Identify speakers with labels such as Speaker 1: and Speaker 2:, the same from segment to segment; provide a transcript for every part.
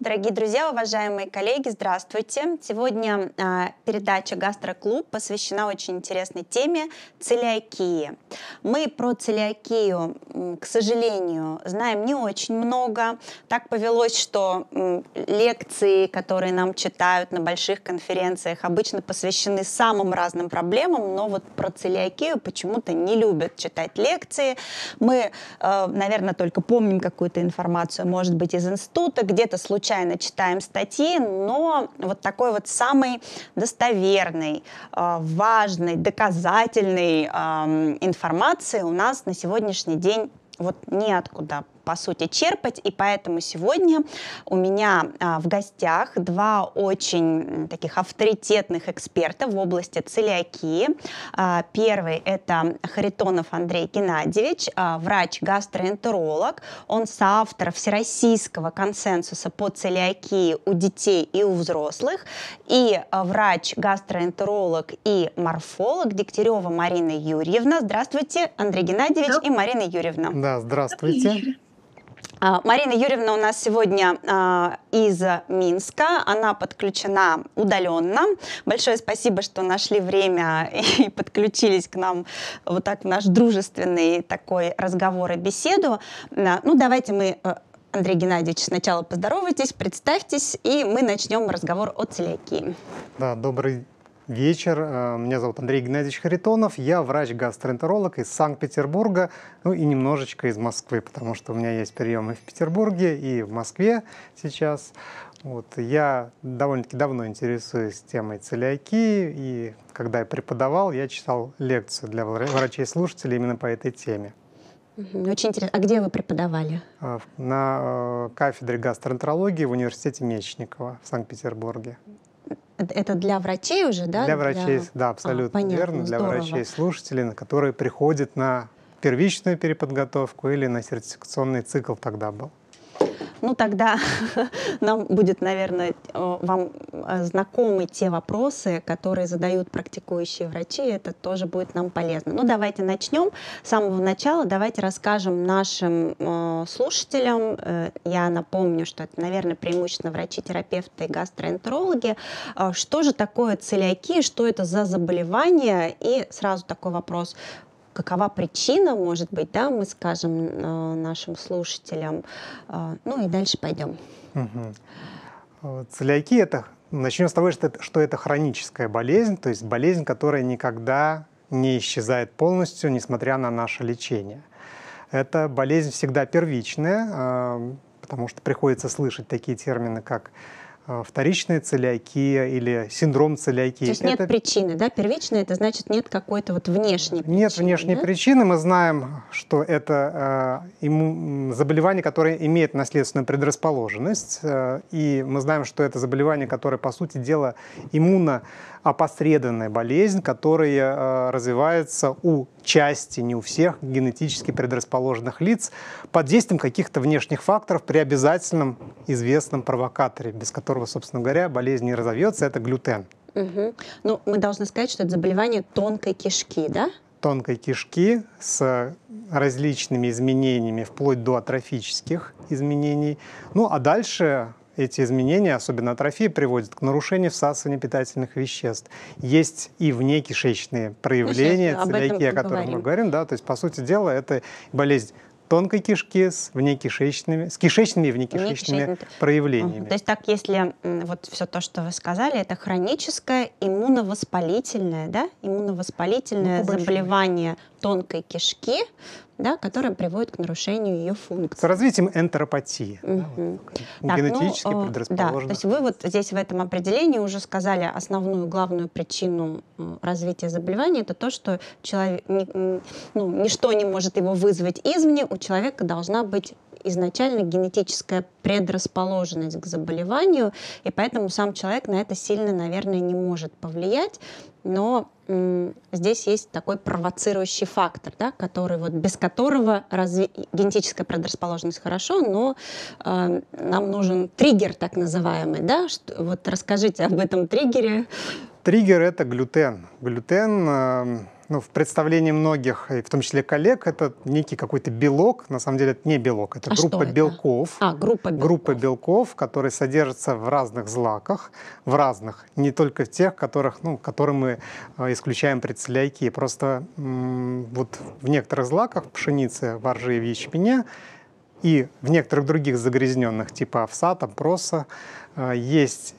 Speaker 1: Дорогие друзья, уважаемые коллеги, здравствуйте! Сегодня передача «Гастроклуб» посвящена очень интересной теме целиакии. Мы про целиакию, к сожалению, знаем не очень много. Так повелось, что лекции, которые нам читают на больших конференциях, обычно посвящены самым разным проблемам, но вот про целиакию почему-то не любят читать лекции. Мы, наверное, только помним какую-то информацию, может быть, из института, где-то случайно читаем статьи, но вот такой вот самой достоверной, важной, доказательной информации у нас на сегодняшний день вот неоткуда, по сути, черпать, и поэтому сегодня у меня в гостях два очень таких авторитетных эксперта в области целиакии. Первый — это Харитонов Андрей Геннадьевич, врач-гастроэнтеролог. Он соавтор Всероссийского консенсуса по целиакии у детей и у взрослых, и врач-гастроэнтеролог и морфолог Дегтярева Марина Юрьевна. Здравствуйте, Андрей Геннадьевич и Марина Юрьевна.
Speaker 2: Да, здравствуйте.
Speaker 1: Марина Юрьевна у нас сегодня из Минска, она подключена удаленно. Большое спасибо, что нашли время и подключились к нам вот так в наш дружественный такой разговор и беседу. Ну, давайте мы, Андрей Геннадьевич, сначала поздоровайтесь, представьтесь, и мы начнем разговор о целиакии.
Speaker 2: Да, добрый вечер. Меня зовут Андрей Геннадьевич Харитонов. Я врач-гастроэнтеролог из Санкт-Петербурга, ну и немножечко из Москвы, потому что у меня есть приемы в Петербурге и в Москве сейчас. Вот. Я довольно-таки давно интересуюсь темой целиакии, и когда я преподавал, я читал лекцию для врачей-слушателей именно по этой теме.
Speaker 1: Очень интересно. А где вы преподавали?
Speaker 2: На кафедре гастроэнтерологии в университете Мечникова в Санкт-Петербурге.
Speaker 1: Это для врачей уже, да?
Speaker 2: Для врачей, да, абсолютно верно. Для врачей-слушателей, которые приходят на первичную переподготовку или на сертификационный цикл тогда был.
Speaker 1: Ну, тогда нам будет, наверное, вам знакомы те вопросы, которые задают практикующие врачи, это тоже будет нам полезно. Ну, давайте начнем с самого начала, давайте расскажем нашим слушателям, я напомню, что это, наверное, преимущественно врачи-терапевты и гастроэнтерологи, что же такое целиакия, что это за заболевание, и сразу такой вопрос: какова причина, может быть, да, мы скажем нашим слушателям. Ну и дальше пойдем.
Speaker 2: Целиакия — это, начнем с того, что это хроническая болезнь, то есть болезнь, которая никогда не исчезает полностью, несмотря на наше лечение. Эта болезнь всегда первичная, потому что приходится слышать такие термины, как вторичная целиакия или синдром целиакии.
Speaker 1: То есть нет причины, да? Первичная — это значит нет какой-то вот внешней причины.
Speaker 2: Нет внешней причины. Мы знаем, что это заболевание, которое имеет наследственную предрасположенность. И мы знаем, что это заболевание, которое, по сути дела, иммуноопосредованная болезнь, которая развивается у части, не у всех, генетически предрасположенных лиц под действием каких-то внешних факторов при обязательном известном провокаторе, без которого, собственно говоря, болезнь не разовьется, это глютен.
Speaker 1: Ну, мы должны сказать, что это заболевание тонкой кишки, да?
Speaker 2: Тонкой кишки с различными изменениями, вплоть до атрофических изменений. Ну, а дальше эти изменения, особенно атрофия, приводят к нарушению всасывания питательных веществ. Есть и внекишечные проявления целиакии, о которых мы говорим. Да, то есть, по сути дела, это болезнь тонкой кишки с кишечными и внекишечными проявлениями.
Speaker 1: То есть так, если вот все то, что вы сказали, это хроническое иммуновоспалительное, да? Иммуновоспалительное заболевание тонкой кишки, да, которое приводит к нарушению ее функции.
Speaker 2: С развитием энтеропатии. Генетически предрасположенных.
Speaker 1: Да, то есть вы вот здесь в этом определении уже сказали основную, главную причину развития заболевания. Это то, что человек, ничто не может его вызвать извне. У человека должна быть изначально генетическая предрасположенность к заболеванию, и поэтому сам человек на это сильно, наверное, не может повлиять. Но здесь есть такой провоцирующий фактор, да, который вот без которого генетическая предрасположенность хорошо, но нам нужен триггер так называемый, да? Вот расскажите об этом триггере.
Speaker 2: Триггер — это глютен. Глютен в представлении многих, и в том числе коллег, это некий какой-то белок. На самом деле это не белок, это группа белков. Группа белков, которые содержатся в разных злаках, в разных, не только в тех, которые мы исключаем при целиакии. Просто вот в некоторых злаках, пшеницы, во ржи и в ячмене, и в некоторых других загрязненных, типа овса, проса, есть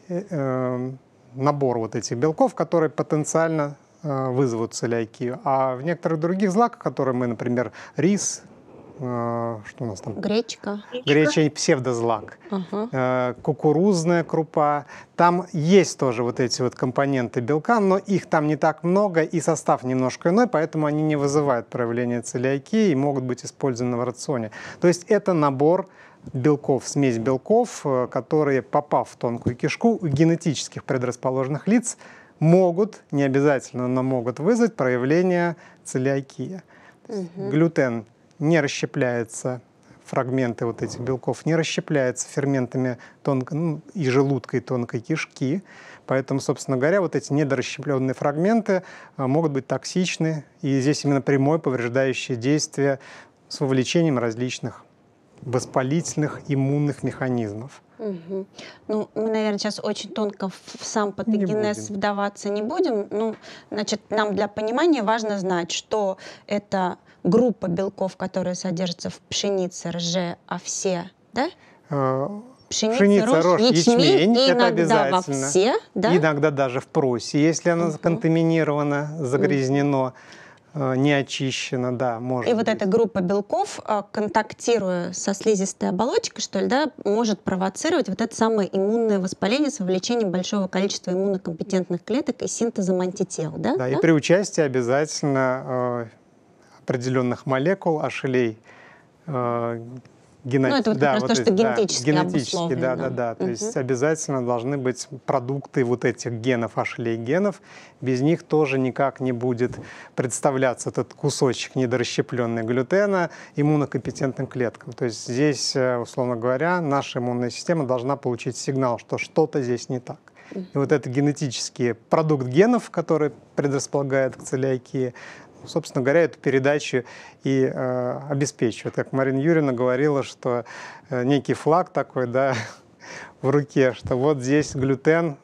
Speaker 2: набор вот этих белков, которые потенциально вызовут целиакию. А в некоторых других злаках, которые мы, например, рис, что у нас там?
Speaker 1: Гречка.
Speaker 2: Греча — псевдозлак. Кукурузная крупа. Там есть тоже вот эти вот компоненты белка, но их там не так много, и состав немножко иной, поэтому они не вызывают проявления целиакии и могут быть использованы в рационе. То есть это набор белков, смесь белков, которые, попав в тонкую кишку, у генетических предрасположенных лиц могут, не обязательно, но могут вызвать проявление целиакии. Глютен не расщепляется, фрагменты вот этих белков не расщепляются ферментами и желудка, и тонкой кишки. Поэтому, собственно говоря, вот эти недорасщепленные фрагменты могут быть токсичны. И здесь именно прямое повреждающее действие с вовлечением различных воспалительных иммунных механизмов.
Speaker 1: Мы, наверное, сейчас очень тонко в сам патогенез вдаваться не будем. Значит, нам для понимания важно знать, что это группа белков, которые содержатся в пшенице, рже, овсе, да?
Speaker 2: Пшеница, рожь, ячмень — это обязательно.
Speaker 1: Во все, да?
Speaker 2: Иногда даже в просе, если оно контаминировано, загрязнено, не очищено, да, может
Speaker 1: И
Speaker 2: быть.
Speaker 1: вот эта группа белков, контактируя со слизистой оболочкой, что ли, да, может провоцировать вот это самое иммунное воспаление с вовлечением большого количества иммунокомпетентных клеток и синтезом антител, да?
Speaker 2: Да, и при участии обязательно определенных молекул, ашелей,
Speaker 1: это вот как раз то, что генетически обусловлено.
Speaker 2: Да. То есть обязательно должны быть продукты вот этих генов, ашелей-генов. Без них тоже никак не будет представляться этот кусочек недорасщепленный глютена иммунокомпетентным клеткам. То есть здесь, условно говоря, наша иммунная система должна получить сигнал, что что-то здесь не так. И вот это генетический продукт генов, который предрасполагает к целиакии, собственно говоря, эту передачу и обеспечивает. Как Марина Юрьевна говорила, что некий флаг такой, да, в руке, что вот здесь глютен,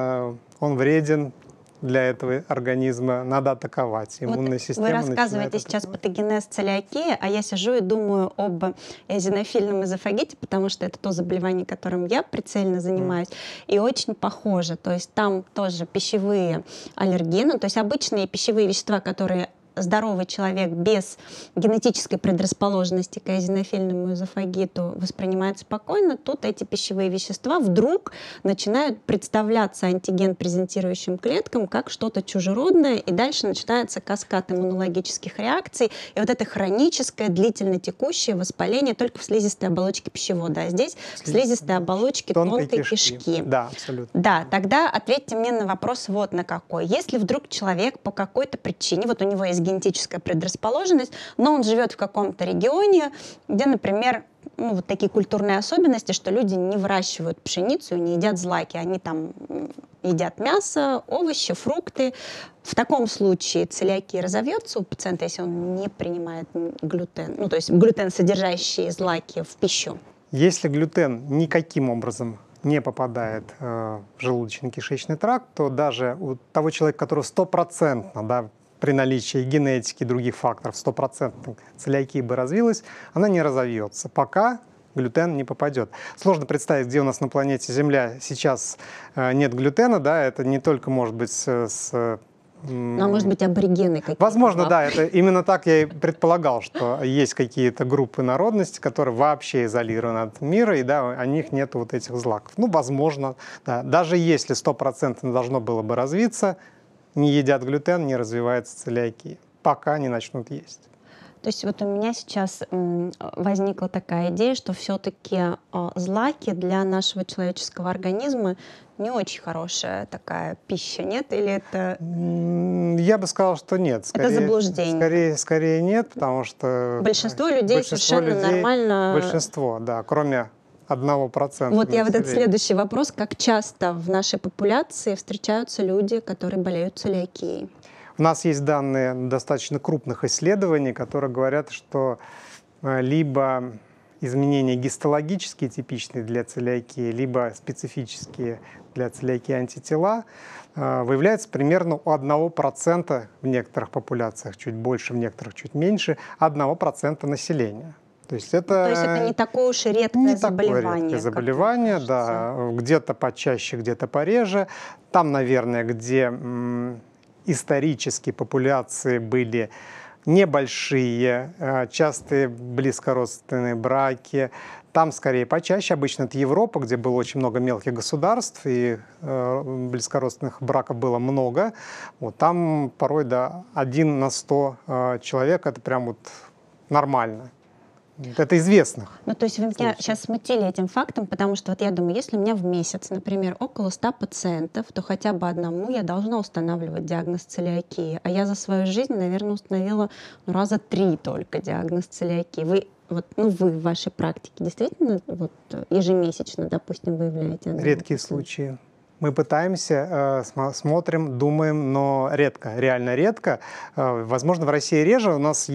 Speaker 2: он вреден для этого организма, надо атаковать. Иммунная система.
Speaker 1: Вы рассказываете сейчас патогенез целиакии, а я сижу и думаю об эозинофильном эзофагите, потому что это то заболевание, которым я прицельно занимаюсь, и очень похоже. То есть там тоже пищевые аллергены, то есть обычные пищевые вещества, которые здоровый человек без генетической предрасположенности к эозинофильному эзофагиту воспринимает спокойно, тут эти пищевые вещества вдруг начинают представляться антиген-презентирующим клеткам как что-то чужеродное, и дальше начинается каскад иммунологических реакций, и вот это хроническое, длительно текущее воспаление только в слизистой оболочке пищевода, а здесь в слизистой оболочке тонкой кишки.
Speaker 2: Да, абсолютно.
Speaker 1: Да, тогда ответьте мне на вопрос вот на какой. Если вдруг человек по какой-то причине, вот у него есть генетическая предрасположенность, но он живет в каком-то регионе, где, например, вот такие культурные особенности, что люди не выращивают пшеницу, не едят злаки, они там едят мясо, овощи, фрукты. В таком случае целиакия разовьется у пациента, если он не принимает глютен, то есть глютен, содержащие злаки в пищу?
Speaker 2: Если глютен никаким образом не попадает в желудочно-кишечный тракт, то даже у того человека, который стопроцентно, да, при наличии генетики и других факторов 100% целиакия бы развилась, она не разовьется, пока глютен не попадет. Сложно представить, где у нас на планете Земля сейчас нет глютена, да, это не только может быть
Speaker 1: может быть, аборигены какие-то.
Speaker 2: Возможно, да, это именно так я и предполагал, что есть какие-то группы народности, которые вообще изолированы от мира, и да, у них нет вот этих злаков. Возможно, да. Даже если 100% должно было бы развиться, не едят глютен, не развивается целиакия, пока не начнут есть.
Speaker 1: То есть вот у меня сейчас возникла такая идея, что все-таки злаки для нашего человеческого организма не очень хорошая такая пища, нет? Или это...
Speaker 2: Я бы сказал, что нет.
Speaker 1: Скорее, это заблуждение.
Speaker 2: Скорее нет, потому что...
Speaker 1: Большинство людей совершенно нормально...
Speaker 2: Большинство, да, кроме 1%.
Speaker 1: Вот я вот этот следующий вопрос. Как часто в нашей популяции встречаются люди, которые болеют целиакией?
Speaker 2: У нас есть данные достаточно крупных исследований, которые говорят, что либо изменения гистологические, типичные для целиакии, либо специфические для целиакии антитела выявляются примерно у 1% в некоторых популяциях, чуть больше, в некоторых чуть меньше, 1% населения.
Speaker 1: То есть это не такое уж и редкое заболевание.
Speaker 2: Не такое редкое заболевание, да, где-то почаще, где-то пореже. Там, наверное, где исторически популяции были небольшие, частые близкородственные браки. Там скорее почаще. Обычно это Европа, где было очень много мелких государств, и близкородственных браков было много. Вот, там порой 1 на 100 человек — это прям вот нормально. Это известных.
Speaker 1: Ну, то есть вы меня сейчас смутили этим фактом, потому что вот я думаю, если у меня в месяц, например, около 100 пациентов, то хотя бы одному я должна устанавливать диагноз целиакии. А я за свою жизнь, наверное, установила раза 3 только диагноз целиакии. Вы в вашей практике действительно ежемесячно, допустим, выявляете?
Speaker 2: Редкие случаи. Мы пытаемся, смотрим, думаем, но редко, реально редко. Возможно, в России реже. У нас,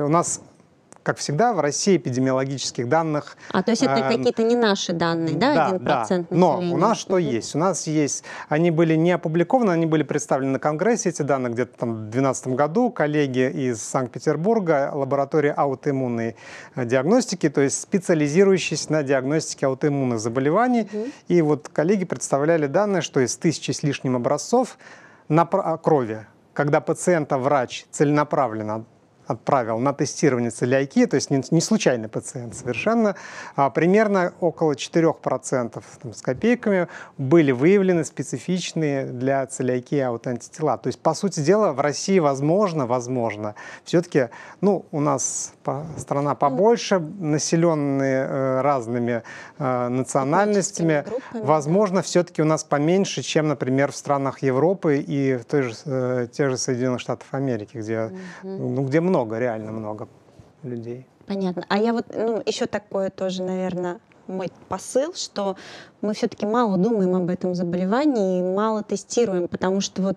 Speaker 2: как всегда, в России эпидемиологических данных...
Speaker 1: То есть это какие-то не наши данные, да, 1% населения?
Speaker 2: Но у нас что есть? У нас есть... Они были не опубликованы, они были представлены на Конгрессе, эти данные где-то там в 2012 году. Коллеги из Санкт-Петербурга, лаборатория аутоиммунной диагностики, то есть специализирующиеся на диагностике аутоиммунных заболеваний. И вот коллеги представляли данные, что из 1000 с лишним образцов крови, когда пациента врач целенаправленно отправил на тестирование целиакии, то есть не случайный пациент совершенно, примерно около 4% с копейками были выявлены специфичные для целиакии аутоантитела. То есть, по сути дела, в России возможно, все-таки, у нас страна побольше, населенные разными национальностями, возможно, все-таки у нас поменьше, чем, например, в странах Европы и в тех же Соединенных Штатах Америки, где реально много людей.
Speaker 1: Понятно. А я еще такое тоже, наверное, мой посыл, что мы все-таки мало думаем об этом заболевании и мало тестируем, потому что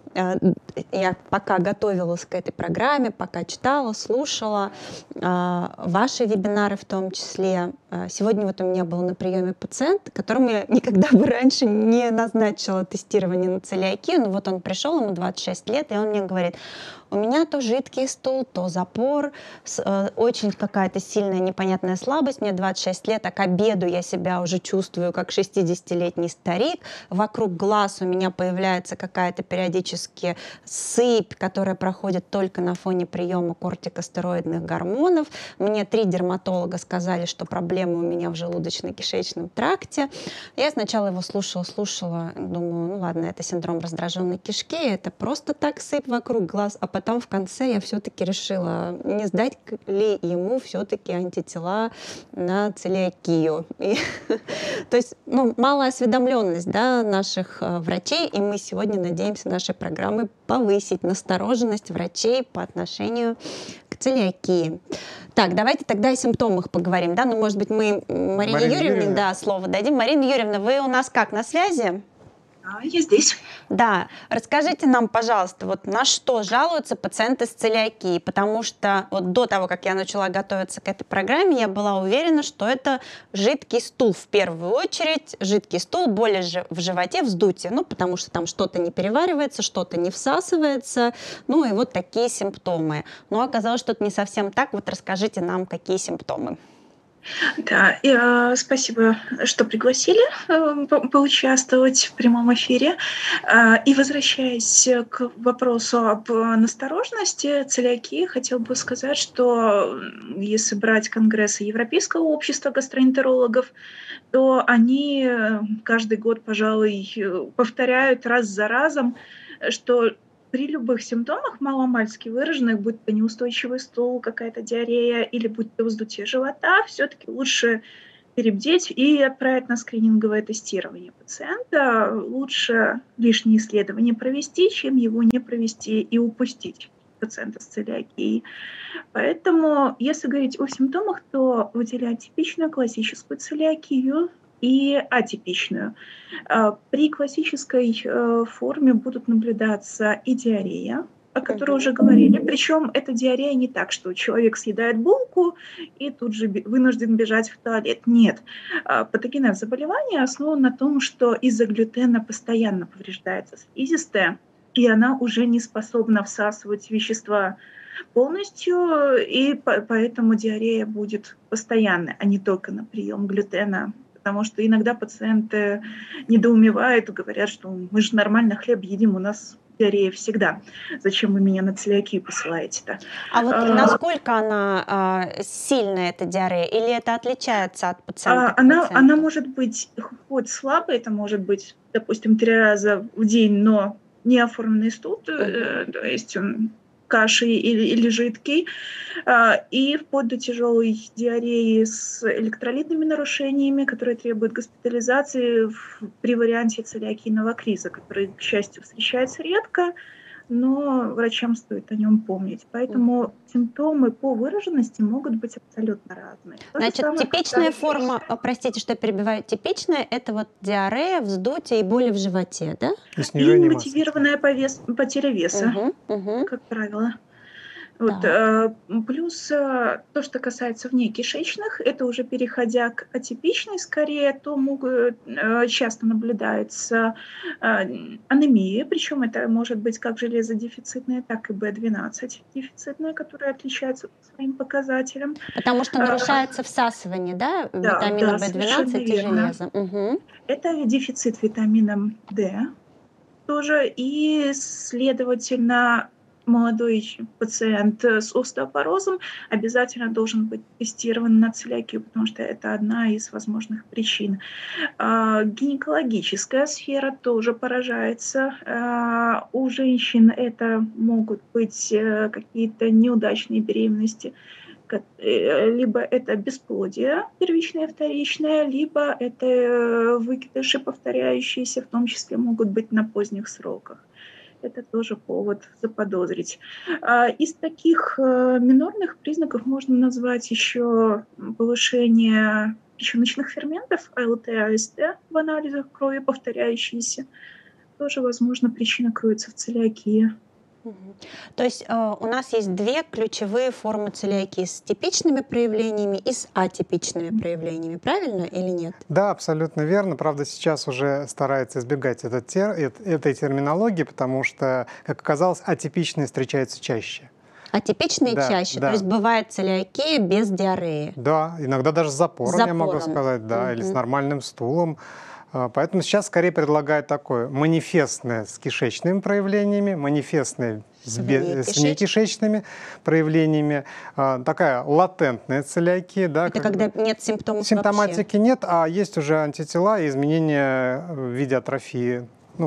Speaker 1: я пока готовилась к этой программе, пока читала, слушала ваши вебинары в том числе. Сегодня у меня был на приеме пациент, которому я никогда бы раньше не назначила тестирование на целиакию, но он пришел, ему 26 лет, и он мне говорит: у меня то жидкий стул, то запор, очень какая-то сильная непонятная слабость, мне 26 лет, а к обеду я себя уже чувствую как 60-летний старик, вокруг глаз у меня появляется какая-то периодически сыпь, которая проходит только на фоне приема кортикостероидных гормонов. Мне 3 дерматолога сказали, что проблемы у меня в желудочно-кишечном тракте. Я сначала его слушала, думаю, ладно, это синдром раздраженной кишки, это просто так сыпь вокруг глаз, а потом в конце я все-таки решила, не сдать ли ему все-таки антитела на целиакию. То есть, малая осведомленность наших врачей, и мы сегодня надеемся нашей программой повысить настороженность врачей по отношению к целиакии. Так, давайте тогда о симптомах поговорим, да? Может быть, мы Марине Юрьевне слово дадим. Марина Юрьевна, вы у нас как, на связи?
Speaker 3: Я здесь.
Speaker 1: Да. Расскажите нам, пожалуйста, на что жалуются пациенты с целиакией, потому что до того, как я начала готовиться к этой программе, я была уверена, что это жидкий стул в первую очередь, жидкий стул, боли в животе, вздутие, потому что там что-то не переваривается, что-то не всасывается, и такие симптомы. Но оказалось, что это не совсем так. Расскажите нам, какие симптомы.
Speaker 3: Да, спасибо, что пригласили поучаствовать в прямом эфире. И возвращаясь к вопросу об настороженности целиакии, хотел бы сказать, что если брать конгрессы Европейского общества гастроэнтерологов, то они каждый год, пожалуй, повторяют раз за разом, что при любых симптомах маломальски выраженных, будь то неустойчивый стул, какая-то диарея или будь то вздутие живота, все-таки лучше перебдеть и отправить на скрининговое тестирование пациента. Лучше лишние исследования провести, чем его не провести и упустить пациента с целиакией. Поэтому, если говорить о симптомах, то выделять типичную классическую целиакию и атипичную. При классической форме будут наблюдаться и диарея, о которой уже говорили. Причем эта диарея не так, что человек съедает булку и тут же вынужден бежать в туалет. Нет. Патогенное заболевание основано на том, что из-за глютена постоянно повреждается слизистая, и она уже не способна всасывать вещества полностью, и поэтому диарея будет постоянной, а не только на прием глютена. Потому что иногда пациенты недоумевают, говорят, что мы же нормально хлеб едим, у нас диарея всегда. Зачем вы меня на целиакию посылаете-то?
Speaker 1: А вот насколько она сильная, эта диарея, или это отличается от пациента?
Speaker 3: Она может быть хоть слабой, это может быть, допустим, 3 раза в день, но не оформленный стул, то есть он каши или жидкий, и вплоть до тяжелой диареи с электролитными нарушениями, которые требуют госпитализации при варианте целиакийного криза, который, к счастью, встречается редко, но врачам стоит о нем помнить. Поэтому симптомы по выраженности могут быть абсолютно разные.
Speaker 1: Значит, типичная форма, простите, что я перебиваю, типичная — это вот диарея, вздутие и боли в животе, да?
Speaker 3: И мотивированная потеря веса, как правило. Вот, плюс то, что касается внекишечных, это уже переходя к атипичной скорее, то часто наблюдается анемия, причем это может быть как железодефицитная, так и B12 дефицитная, которая отличается по своим показателям.
Speaker 1: Потому что нарушается всасывание, да, витамина B12 и железа.
Speaker 3: Это дефицит витамином D тоже, и, следовательно, молодой пациент с остеопорозом обязательно должен быть тестирован на целиакию, потому что это одна из возможных причин. Гинекологическая сфера тоже поражается. У женщин это могут быть какие-то неудачные беременности, либо это бесплодие первичное и вторичное, либо это выкидыши повторяющиеся, в том числе могут быть на поздних сроках. Это тоже повод заподозрить. Из таких минорных признаков можно назвать еще повышение печеночных ферментов, АЛТ, АСТ в анализах крови, повторяющиеся. Тоже, возможно, причина кроется в целиакии.
Speaker 1: То есть у нас есть 2 ключевые формы целиакии с типичными проявлениями и с атипичными проявлениями, правильно или нет?
Speaker 2: Да, абсолютно верно. Правда, сейчас уже старается избегать этой терминологии, потому что, как оказалось, атипичные встречаются чаще.
Speaker 1: Атипичные чаще, то есть бывает целиакия без диареи.
Speaker 2: Да, иногда даже с запором, я могу сказать, да, или с нормальным стулом. Поэтому сейчас скорее предлагают такое манифестное с кишечными проявлениями, манифестное с внекишечными проявлениями, такая латентная целиакия. Да,
Speaker 1: это когда нет симптомов
Speaker 2: симптоматики
Speaker 1: вообще.
Speaker 2: Нет, а есть уже антитела и изменения в виде атрофии.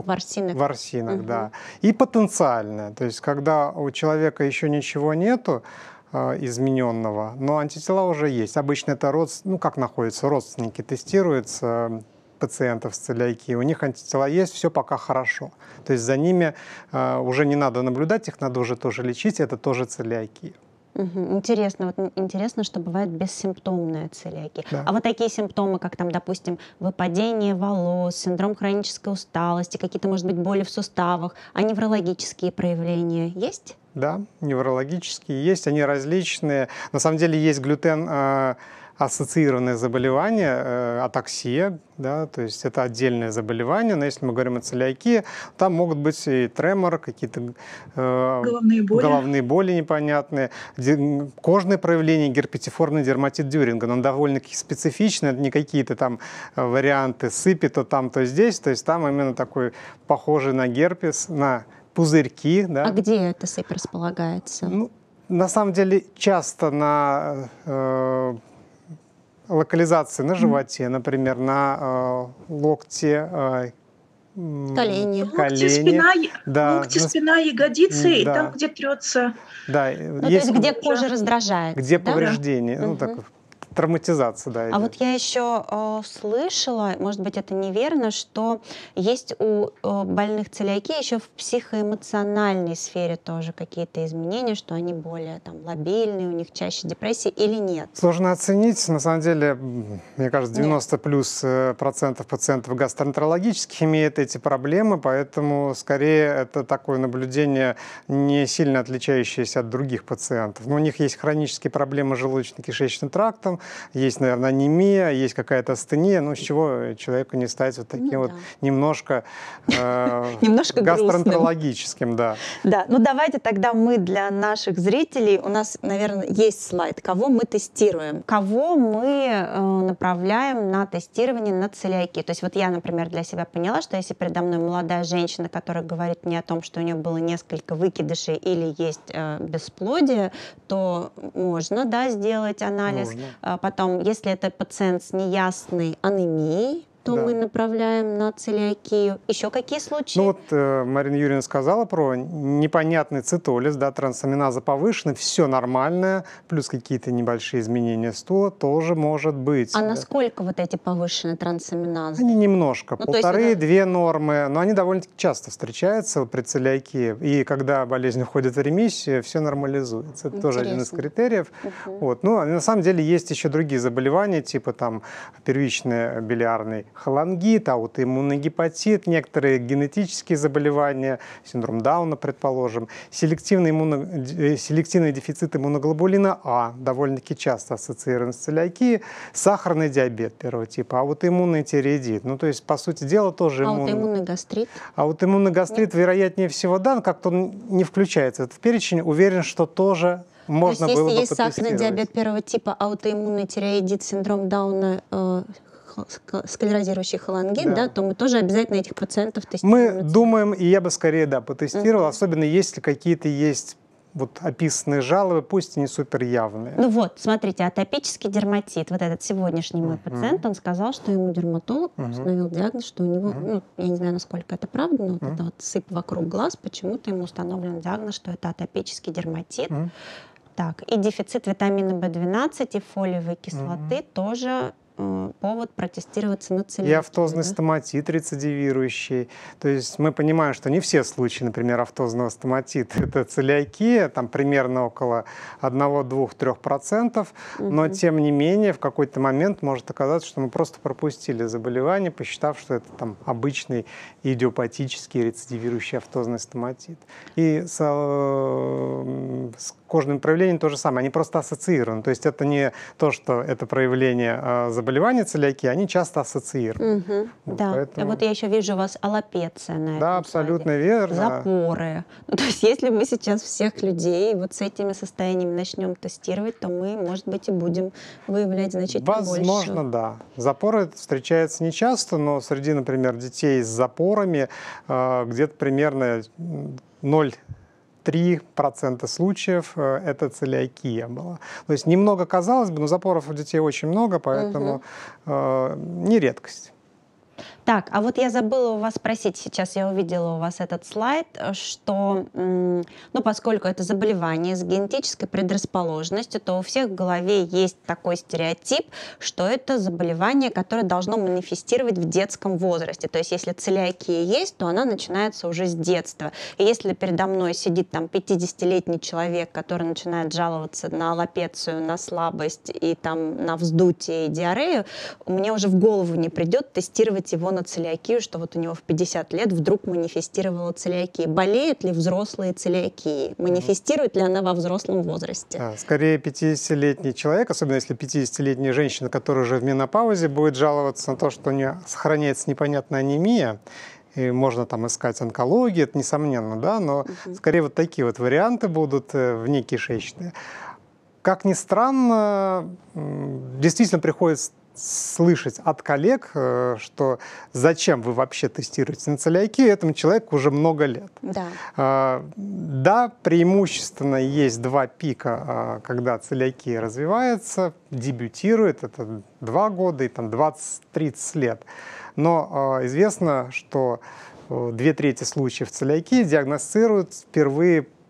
Speaker 2: В да. И потенциальная, то есть когда у человека еще ничего нету измененного, но антитела уже есть. Обычно это как находятся родственники, тестируются пациентов с целиакией, у них антитела есть, все пока хорошо. То есть за ними уже не надо наблюдать, их надо уже тоже лечить, это тоже целиакия.
Speaker 1: Интересно, что бывает бессимптомная целиакия. Да. А вот такие симптомы, как там, допустим, выпадение волос, синдром хронической усталости, какие-то, может быть, боли в суставах, а неврологические проявления есть?
Speaker 2: Да, неврологические есть, они различные. На самом деле есть глютен ассоциированное заболевание, атаксия, да, то есть это отдельное заболевание, но если мы говорим о целиакии, там могут быть и тремор, какие-то головные боли непонятные, кожные проявления, герпетиформный дерматит Дюринга, он довольно-таки специфичный, это не какие-то там варианты сыпи, то там, то здесь, то есть там именно такой похожий на герпес, на пузырьки. Да.
Speaker 1: А где эта сыпь располагается?
Speaker 2: На самом деле часто на локализации на животе, например, на локте,
Speaker 1: колени,
Speaker 3: спина, ягодицы, и там, где трется.
Speaker 2: Да,
Speaker 1: то есть где кожа раздражает.
Speaker 2: Где повреждение, травматизация, да.
Speaker 1: А вот я еще слышала, может быть, это неверно, что есть у больных целиакией еще в психоэмоциональной сфере тоже какие-то изменения, что они более там лобильные, у них чаще депрессии или нет?
Speaker 2: Сложно оценить. На самом деле, мне кажется, 90 плюс процентов пациентов гастроэнтерологических имеют эти проблемы, поэтому скорее это такое наблюдение не сильно отличающееся от других пациентов. Но у них есть хронические проблемы с желудочно-кишечным трактом, есть, наверное, анемия, есть какая-то астения, ну, с чего человеку не стать вот таким вот немножко гастроэнтерологическим, да.
Speaker 1: Да, ну давайте тогда мы для наших зрителей, у нас, наверное, есть слайд, кого мы тестируем, кого мы направляем на тестирование на целиакию. То есть вот я, например, для себя поняла, что если передо мной молодая женщина, которая говорит мне о том, что у нее было несколько выкидышей или есть бесплодие, то можно, да, сделать анализ. Потом, если это пациент с неясной анемией, то мы направляем на целиакию. Еще какие случаи?
Speaker 2: Ну вот Марина Юрьевна сказала про непонятный цитолиз, да, трансаминаза повышена, все нормальное, плюс какие-то небольшие изменения стула тоже может быть.
Speaker 1: А насколько вот эти повышенные трансаминазы?
Speaker 2: Они немножко, 1,5-2 нормы, но они довольно-таки часто встречаются при целиакии. И когда болезнь уходит в ремиссию, все нормализуется. Это тоже один из критериев. Вот. Ну, на самом деле есть еще другие заболевания, типа там первичный билиарный холангит, аутоиммунный гепатит, некоторые генетические заболевания, синдром Дауна, предположим, селективный дефицит иммуноглобулина А, довольно-таки часто ассоциирован с целиакией, сахарный диабет первого типа, аутоиммунный тиреоидит. Ну, то есть, по сути дела, тоже
Speaker 1: аутоиммунный гастрит?
Speaker 2: Аутоиммунный гастрит, вероятнее всего, да, как-то он не включается в перечень. Уверен, что тоже можно было бы
Speaker 1: потестировать. Если есть сахарный диабет первого типа, аутоиммунный тиреоидит, синдром Дауна, склерозирующий холангит, да, то мы тоже обязательно этих пациентов тестируем.
Speaker 2: Мы думаем, и я бы скорее, да, потестировал, особенно если какие-то есть вот описанные жалобы, пусть и не супер явные.
Speaker 1: Ну вот, смотрите, атопический дерматит, вот этот сегодняшний мой пациент, он сказал, что ему дерматолог установил диагноз, что у него, ну, я не знаю, насколько это правда, но вот это вот сыпь вокруг глаз, почему-то ему установлен диагноз, что это атопический дерматит. Так, и дефицит витамина В12 и фолиевой кислоты тоже повод протестироваться на целиакию.
Speaker 2: И афтозный стоматит рецидивирующий. То есть мы понимаем, что не все случаи, например, афтозного стоматита, это целиакия, там примерно около 1-2-3%, но тем не менее в какой-то момент может оказаться, что мы просто пропустили заболевание, посчитав, что это там обычный идиопатический рецидивирующий афтозный стоматит. И с кожным проявлением то же самое, они просто ассоциированы. То есть это не то, что это проявление заболевания целиакии, они часто ассоциированы. Вот,
Speaker 1: да,
Speaker 2: поэтому...
Speaker 1: вот я еще вижу у вас аллопеция на этом
Speaker 2: Да, абсолютно верно.
Speaker 1: Запоры. Ну, то есть если мы сейчас всех людей вот с этими состояниями начнем тестировать, то мы, может быть, и будем выявлять значительно больше.
Speaker 2: Возможно, да. Запоры встречаются нечасто, но среди, например, детей с запорами где-то примерно 0,3% случаев это целиакия была. То есть немного, казалось бы, но запоров у детей очень много, поэтому не редкость.
Speaker 1: Так, а вот я забыла у вас спросить, сейчас я увидела у вас этот слайд, что, ну, поскольку это заболевание с генетической предрасположенностью, то у всех в голове есть такой стереотип, что это заболевание, которое должно манифестировать в детском возрасте. То есть если целиакия есть, то она начинается уже с детства. И если передо мной сидит там 50-летний человек, который начинает жаловаться на аллопецию, на слабость и там на вздутие и диарею, мне уже в голову не придет тестировать его на целиакию, что вот у него в 50 лет вдруг манифестировала целиакия. Болеют ли взрослые целиакии? Манифестирует ли она во взрослом возрасте?
Speaker 2: Скорее 50-летний человек, особенно если 50-летняя женщина, которая уже в менопаузе, будет жаловаться на то, что у нее сохраняется непонятная анемия, и можно там искать онкологию, это несомненно, да, но скорее вот такие вот варианты будут внекишечные. Как ни странно, действительно приходится слышать от коллег, что зачем вы вообще тестируете на целиакию, этому человеку уже много лет.
Speaker 1: Да.
Speaker 2: Да, преимущественно есть два пика, когда целиакия развивается, дебютирует, это 2 года и там 20-30 лет. Но известно, что 2/3 случаев целиакии диагностируют впервые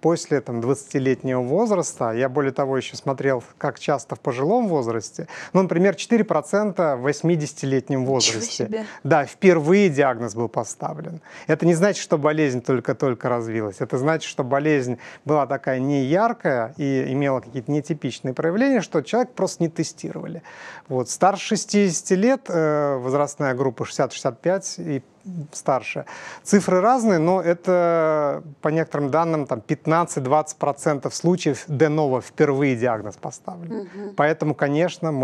Speaker 2: после 20-летнего возраста, я более того еще смотрел, как часто в пожилом возрасте, например, 4% в 80-летнем возрасте. Да, впервые диагноз был поставлен. Это не значит, что болезнь только-только развилась. Это значит, что болезнь была такая неяркая и имела какие-то нетипичные проявления, что человек просто не тестировали. Старше 60 лет, возрастная группа 60-65 и старше. Цифры разные, но это, по некоторым данным, 15-20% случаев де-ново впервые диагноз поставлен. Поэтому, конечно,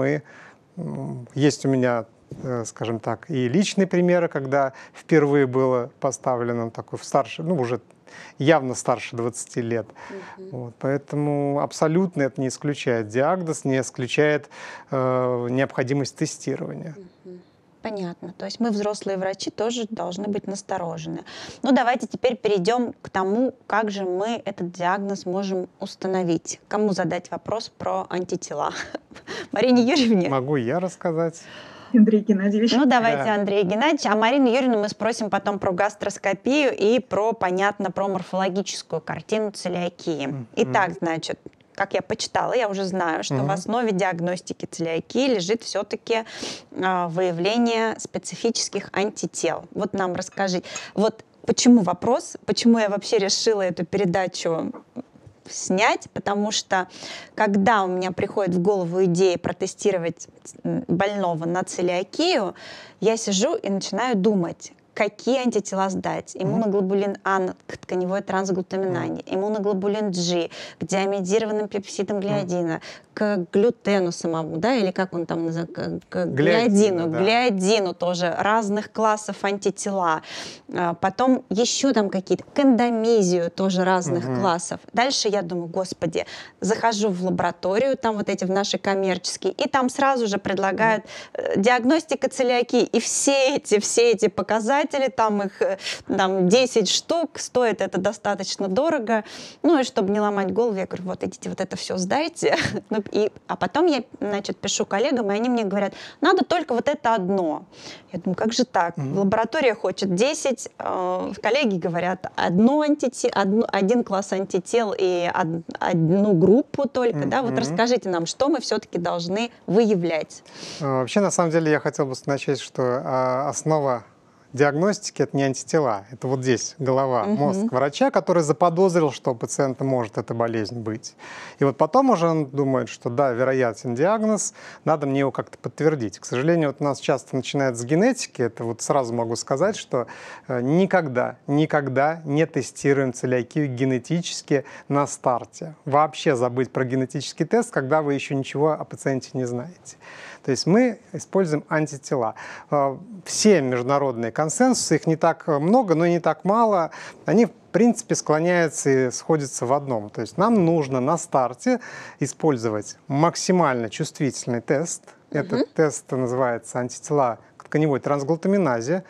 Speaker 2: есть у меня, скажем так, и личные примеры, когда впервые было поставлено такой старше, уже явно старше 20 лет. Поэтому абсолютно это не исключает диагноз, не исключает необходимость тестирования.
Speaker 1: Понятно. То есть мы, взрослые врачи, тоже должны быть насторожены. Давайте теперь перейдем к тому, как же мы этот диагноз можем установить. Кому задать вопрос про антитела? Марине Юрьевне?
Speaker 2: Могу я рассказать.
Speaker 3: Андрей Геннадьевич.
Speaker 1: Давайте, да. Андрей Геннадьевич. А Марину Юрьевну мы спросим потом про гастроскопию и про морфологическую картину целиакии. Итак, значит, как я почитала, я уже знаю, что в основе диагностики целиакии лежит все-таки выявление специфических антител. Нам расскажите. Почему я вообще решила эту передачу снять, потому что когда у меня приходит в голову идея протестировать больного на целиакию, я сижу и начинаю думать, какие антитела сдать. Иммуноглобулин А к тканевой трансглутаминане, иммуноглобулин G к диамидированным пепсидам глиадина, к глютену самому, или как он там называется, к глиадину тоже, разных классов антитела. Потом еще там какие-то, к эндомизию тоже разных классов. Дальше я думаю, господи, захожу в лабораторию, там эти в наши коммерческие, и там сразу же предлагают диагностика целиакии, и все эти показатели, там их 10 штук, стоит это достаточно дорого. И чтобы не ломать голову, я говорю, идите, это все сдайте. А потом я, пишу коллегам, и они мне говорят, надо только это одно. Я думаю, как же так? Лаборатория хочет 10, коллеги говорят, один класс антител и одну группу только. Расскажите нам, что мы все-таки должны выявлять.
Speaker 2: Вообще, на самом деле, я хотел бы начать, что основа диагностики — это не антитела, это здесь голова, мозг врача, который заподозрил, что у пациента может эта болезнь быть. И потом уже он думает, что да, вероятен диагноз, надо мне его как-то подтвердить. К сожалению, у нас часто начинается с генетики, это сразу могу сказать, что никогда не тестируем целиакию генетически на старте. Вообще забыть про генетический тест, когда вы еще ничего о пациенте не знаете. То есть мы используем антитела. Все международные консенсусы, их не так много, но и не так мало, они в принципе склоняются и сходятся в одном. То есть нам нужно на старте использовать максимально чувствительный тест. Этот тест называется антитела к тканевой трансглутаминазе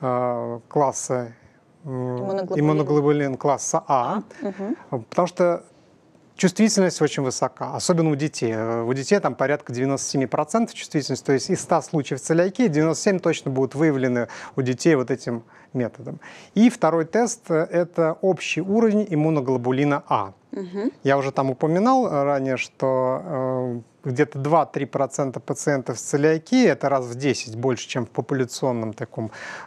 Speaker 2: класса иммуноглобулин класса А, потому что чувствительность очень высока, особенно у детей. У детей там порядка 97% чувствительности, то есть из 100 случаев целиакии 97 точно будут выявлены у детей этим методом. И второй тест — это общий уровень иммуноглобулина А. Я уже там упоминал ранее, что где-то 2-3% пациентов с целиакией, это раз в 10 больше, чем в популяционном таком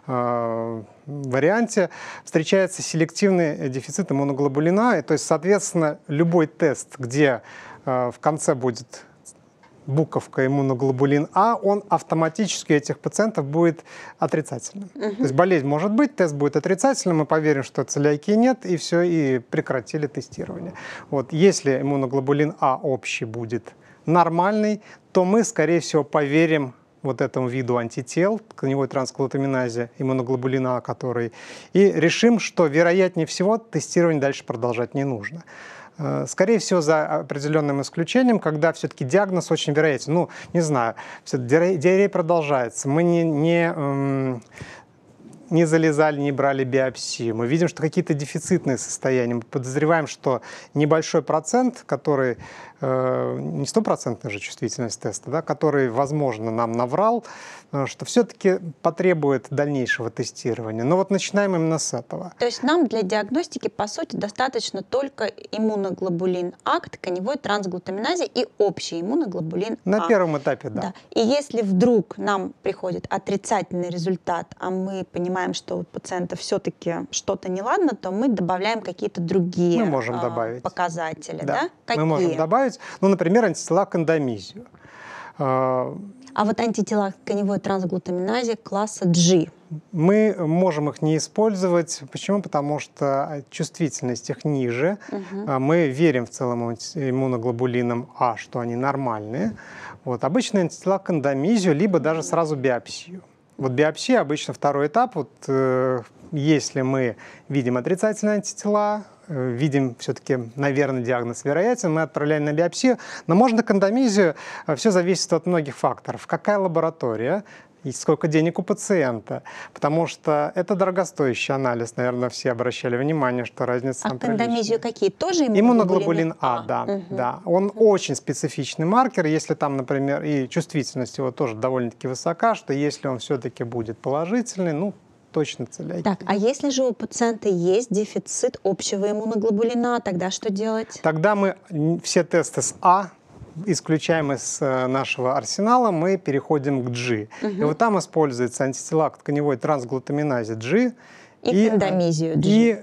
Speaker 2: варианте, встречается селективный дефицит иммуноглобулина. То есть, соответственно, любой тест, где в конце будет буковка иммуноглобулин А, он автоматически у этих пациентов будет отрицательным. То есть болезнь может быть, тест будет отрицательным, мы поверим, что целиакии нет, и все, и прекратили тестирование. Если иммуноглобулин А общий будет нормальный, то мы, скорее всего, поверим этому виду антител, тканевой трансглутаминазе, иммуноглобулина А, который, и решим, что, вероятнее всего, тестирование дальше продолжать не нужно. Скорее всего, за определенным исключением, когда все-таки диагноз очень вероятен. Не знаю, диарея продолжается, мы не залезали, не брали биопсию. Мы видим, что какие-то дефицитные состояния. Мы подозреваем, что небольшой процент, который не стопроцентная же чувствительность теста, да, который, возможно, нам наврал, что все-таки потребует дальнейшего тестирования. Но вот начинаем именно с этого.
Speaker 1: То есть нам для диагностики, по сути, достаточно только иммуноглобулин А к тканевой трансглутаминазе и общий иммуноглобулин А.
Speaker 2: На первом этапе, да.
Speaker 1: И если вдруг нам приходит отрицательный результат, а мы понимаем, что у пациента все-таки что-то неладно, то мы добавляем какие-то другие
Speaker 2: Мы можем добавить
Speaker 1: показатели.
Speaker 2: Да.
Speaker 1: Да? Какие?
Speaker 2: Мы можем добавить, ну, например, антитела к эндомизию.
Speaker 1: А вот антитела к тканевой трансглутаминазе класса G.
Speaker 2: Мы можем их не использовать. Почему? Потому что чувствительность их ниже. Мы верим в целом иммуноглобулинам А, что они нормальные. Вот. Обычно антитела к эндомизию, либо даже сразу биопсию. Вот биопсия обычно второй этап. Вот, если мы видим отрицательные антитела, видим все-таки, наверное, диагноз вероятен, мы отправляем на биопсию. Но можно к эндомизию, все зависит от многих факторов. Какая лаборатория, и сколько денег у пациента. Потому что это дорогостоящий анализ. Наверное, все обращали внимание, что разница там
Speaker 1: приличная. А к эндомизию какие? Тоже
Speaker 2: иммуноглобулин А, да, да. Он очень специфичный маркер. Если там, например, и чувствительность его тоже довольно-таки высока, что если он все-таки будет положительный, ну, точно целиакия.
Speaker 1: Так, а если же у пациента есть дефицит общего иммуноглобулина, тогда что делать?
Speaker 2: Тогда мы все тесты с А исключаем из нашего арсенала, мы переходим к G. И вот там используется антитела к тканевой трансглутаминазе G.
Speaker 1: И эндомизию G.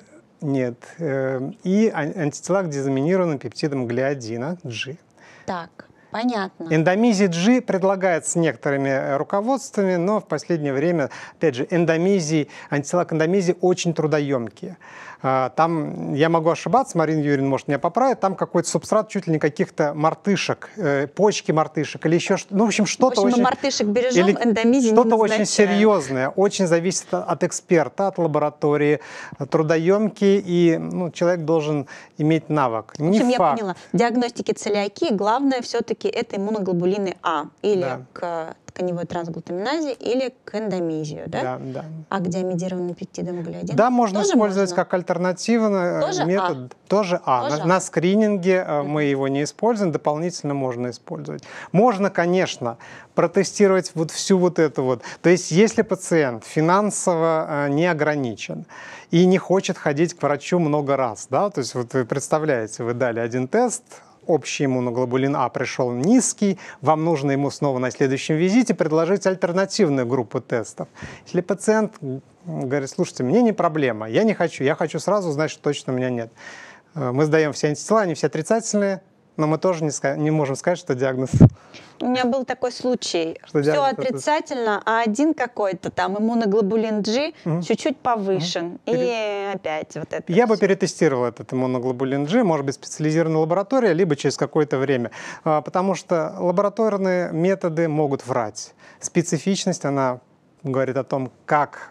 Speaker 2: И антитела к дезаминированным пептидам глиадина G.
Speaker 1: Так. Понятно.
Speaker 2: Эндомизий G предлагается некоторыми руководствами, но в последнее время, опять же, антитела к эндомизии очень трудоемкие. Там, я могу ошибаться, Марина Юрьевна может меня поправить, там какой-то субстрат чуть ли не каких-то мартышек, почки мартышек или еще что-то. Ну, в общем, что-то очень...
Speaker 1: мы мартышек бережем, эндомизий не
Speaker 2: что-то очень серьезное, очень зависит от эксперта, от лаборатории, трудоемкий, и человек должен иметь навык.
Speaker 1: В общем, я поняла. В диагностике целиакии главное все-таки это иммуноглобулины А или к тканевой трансглутаминазе или к эндомизию, да?
Speaker 2: Да.
Speaker 1: А к диамидированным пептидам глиадина?
Speaker 2: Да, можно использовать как альтернативный метод. Тоже А. На скрининге мы его не используем, дополнительно можно использовать. Можно, конечно, протестировать вот всю вот эту вот. То есть, если пациент финансово не ограничен и не хочет ходить к врачу много раз, да, то есть вот вы представляете, вы дали один тест, общий иммуноглобулин А пришел низкий, вам нужно ему снова на следующем визите предложить альтернативную группу тестов. Если пациент говорит, слушайте, мне не проблема, я не хочу, я хочу сразу знать, что точно у меня нет. Мы сдаем все антитела, они все отрицательные, но мы тоже не можем сказать, что диагноз.
Speaker 1: У меня был такой случай. Все отрицательно, а один какой-то там иммуноглобулин G чуть-чуть повышен. И опять вот это.
Speaker 2: Я бы перетестировал этот иммуноглобулин G, может быть, специализированная лаборатория, либо через какое-то время. Потому что лабораторные методы могут врать. Специфичность, она говорит о том, как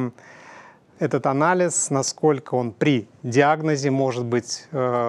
Speaker 2: этот анализ, насколько он при диагнозе может быть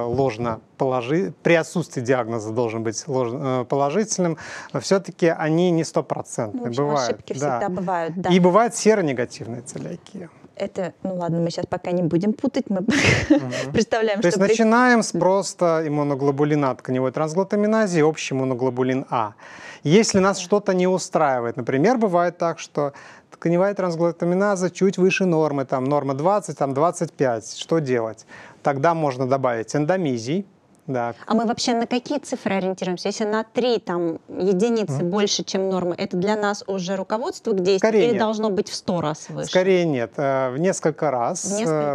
Speaker 2: при отсутствии диагноза должен быть положительным, но все-таки они не стопроцентные.
Speaker 1: Ошибки всегда бывают, да.
Speaker 2: И бывает серонегативная целиакия.
Speaker 1: Это, ладно, мы сейчас пока не будем путать, мы представляем,
Speaker 2: что... То есть начинаем с просто иммуноглобулина тканевой трансглутаминазе и общий иммуноглобулин А. Если нас что-то не устраивает, например, бывает так, что тканевая трансглутаминаза чуть выше нормы, там норма 20, там 25, что делать? Тогда можно добавить эндомизий. Да.
Speaker 1: А мы вообще на какие цифры ориентируемся? Если на 3 единицы больше, чем нормы, это для нас уже руководство к действию?
Speaker 2: Скорее
Speaker 1: или
Speaker 2: нет.
Speaker 1: Должно быть в 100 раз выше?
Speaker 2: Скорее нет. В несколько раз.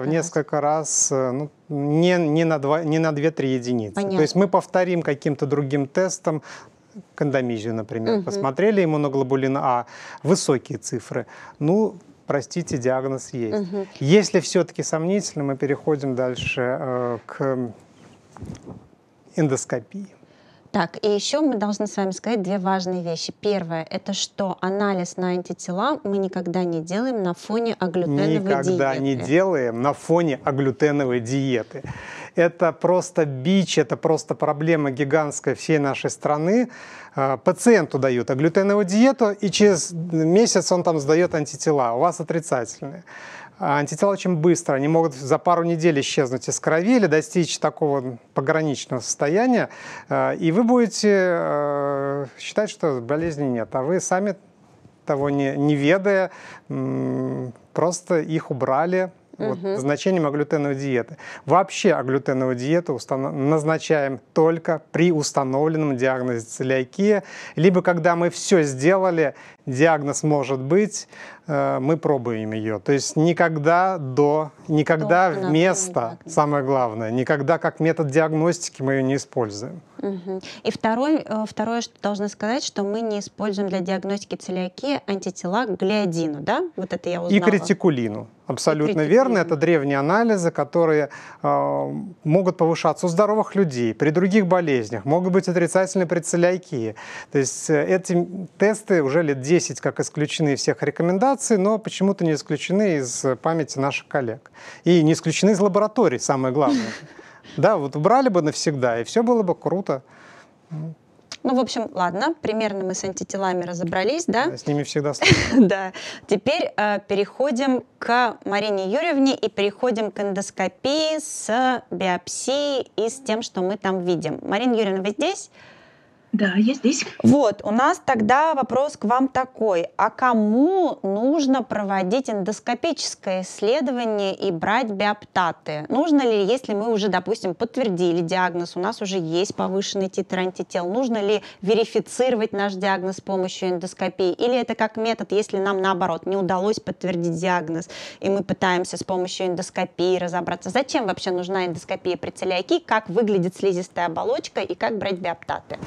Speaker 2: Не на 2-3 единицы.
Speaker 1: Понятно.
Speaker 2: То есть мы повторим каким-то другим тестом, к эндомизию, например, посмотрели иммуноглобулин А, высокие цифры. Простите, диагноз есть. Если все-таки сомнительно, мы переходим дальше к эндоскопии.
Speaker 1: Так, и еще мы должны с вами сказать 2 важные вещи. Первое, это что анализ на антитела мы никогда не делаем на фоне аглютеновой диеты.
Speaker 2: Никогда не делаем на фоне аглютеновой диеты. Это просто бич, это просто проблема гигантская всей нашей страны. Пациенту дают аглютеновую диету, и через месяц он там сдает антитела, у вас отрицательные. антитела очень быстро, они могут за пару недель исчезнуть из крови или достичь такого пограничного состояния, и вы будете считать, что болезни нет, а вы сами, того не ведая, просто их убрали. Вот, назначением аглютеновой диеты. Вообще аглютеновую диету назначаем только при установленном диагнозе целиакия, либо когда мы все сделали, диагноз может быть, мы пробуем ее. То есть никогда вместо, самое главное, никогда как метод диагностики мы ее не используем.
Speaker 1: И второе, что должна сказать, что мы не используем для диагностики целиакии антитела к глиадину, да? Вот это я узнала.
Speaker 2: И к ретикулину. Абсолютно верно. Это древние анализы, которые могут повышаться у здоровых людей, при других болезнях, могут быть отрицательны при целиакии. То есть эти тесты уже лет 10 как исключены из всех рекомендаций, но почему-то не исключены из памяти наших коллег. И не исключены из лабораторий, самое главное. Да, вот убрали бы навсегда, и все было бы круто.
Speaker 1: Ну, в общем, ладно, примерно мы с антителами разобрались, да?
Speaker 2: С ними всегда сложно.
Speaker 1: Да. Теперь переходим к Марине Юрьевне и переходим к эндоскопии с биопсией и с тем, что мы там видим. Марина Юрьевна, вы здесь?
Speaker 3: Да, я здесь.
Speaker 1: Вот, у нас тогда вопрос к вам такой. А кому нужно проводить эндоскопическое исследование и брать биоптаты? Нужно ли, если мы уже, допустим, подтвердили диагноз, у нас уже есть повышенный титр антител, нужно ли верифицировать наш диагноз с помощью эндоскопии? Или это как метод, если нам, наоборот, не удалось подтвердить диагноз, и мы пытаемся с помощью эндоскопии разобраться? Зачем вообще нужна эндоскопия при целиакии? Как выглядит слизистая оболочка и как брать биоптаты?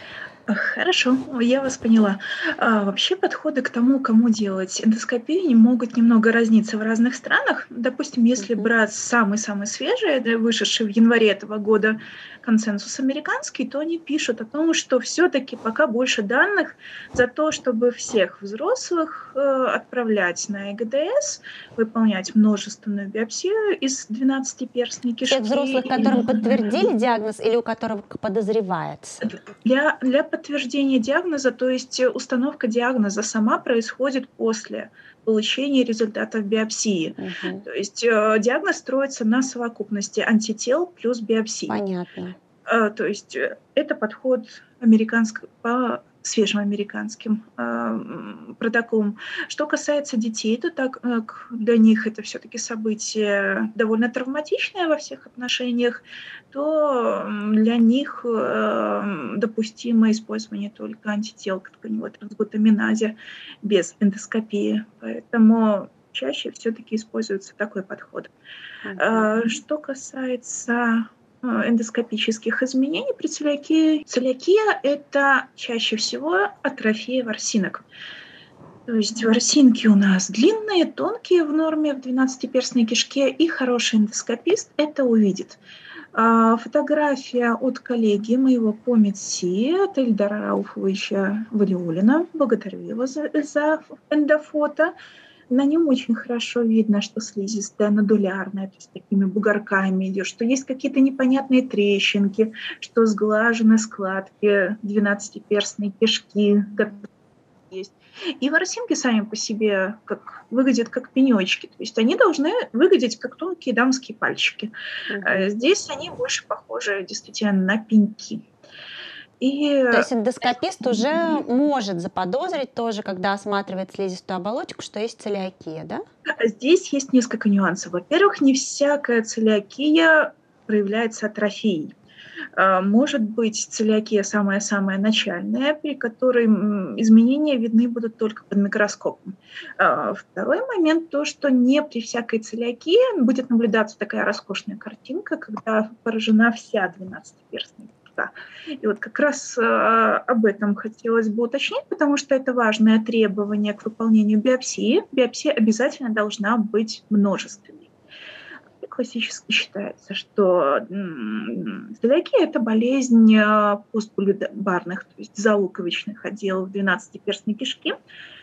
Speaker 3: Хорошо, я вас поняла. Вообще подходы к тому, кому делать эндоскопию, не могут немного разниться в разных странах. Допустим, если брать самый-самый свежий, вышедший в январе этого года консенсус американский, то они пишут о том, что все-таки пока больше данных за то, чтобы всех взрослых отправлять на ЭГДС, выполнять множественную биопсию из 12-перстной кишки.
Speaker 1: Всех взрослых, которым подтвердили диагноз или у которых подозревается?
Speaker 3: Для подтверждения диагноза, то есть установка диагноза сама происходит после получения результатов биопсии. То есть диагноз строится на совокупности антител плюс биопсии.
Speaker 1: Понятно.
Speaker 3: То есть это подход по свежим американским протоколам. Что касается детей, то так для них это все-таки событие довольно травматичное во всех отношениях, то для них допустимо использование только антител к тканевой трансглутаминазе без эндоскопии. Поэтому чаще все-таки используется такой подход. Что касается эндоскопических изменений при целиакии. Целиакия – это чаще всего атрофия ворсинок. То есть ворсинки у нас длинные, тонкие в норме в 12-перстной кишке, и хороший эндоскопист это увидит. Фотография от коллеги моего по МИДСИ, от Ильдара Рауфовича Валиуллина. Благодарю его за эндофото. На нем очень хорошо видно, что слизистая нодулярная, то есть такими бугорками идет, что есть какие-то непонятные трещинки, что сглажены складки 12-перстной кишки, есть. И ворсинки сами по себе выглядят как пенечки, то есть они должны выглядеть как тонкие дамские пальчики. Здесь они больше похожи действительно на пеньки.
Speaker 1: То есть эндоскопист уже может заподозрить тоже, когда осматривает слизистую оболочку, что есть целиакия, да?
Speaker 3: Здесь есть несколько нюансов. Во-первых, не всякая целиакия проявляется атрофией. Может быть целиакия самая-самая начальная, при которой изменения видны будут только под микроскопом. Второй момент то, что не при всякой целиакии будет наблюдаться такая роскошная картинка, когда поражена вся 12-перстная кишка. И вот как раз об этом хотелось бы уточнить, потому что это важное требование к выполнению биопсии. Биопсия обязательно должна быть множественной. Классически считается, что целиакия – это болезнь постбулибарных, то есть залуковичных отделов 12-перстной кишки.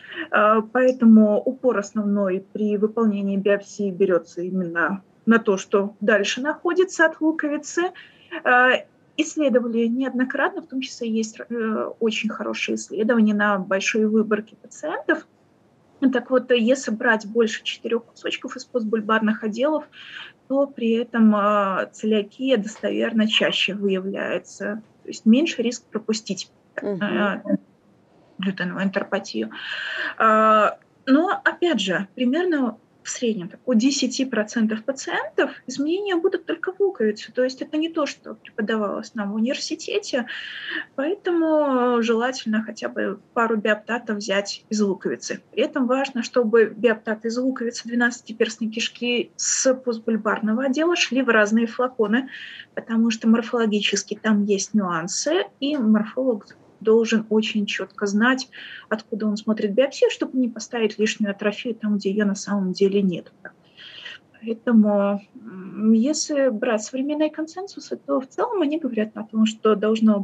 Speaker 3: Поэтому упор основной при выполнении биопсии берется именно на то, что дальше находится от луковицы. Исследовали неоднократно, в том числе есть очень хорошие исследования на большой выборке пациентов. Так вот, если брать больше 4 кусочков из постбульбарных отделов, то при этом целиакия достоверно чаще выявляется. То есть меньше риск пропустить глютеновую энтеропатию. Но, опять же, примерно в среднем у 10% пациентов изменения будут только в луковице. То есть это не то, что преподавалось нам в университете, поэтому желательно хотя бы пару биоптатов взять из луковицы. При этом важно, чтобы биоптаты из луковицы 12-перстной кишки с постбульбарного отдела шли в разные флаконы, потому что морфологически там есть нюансы, и морфолог должен очень четко знать, откуда он смотрит биопсию, чтобы не поставить лишнюю атрофию там, где ее на самом деле нет. Поэтому, если брать современные консенсусы, то в целом они говорят о том, что должна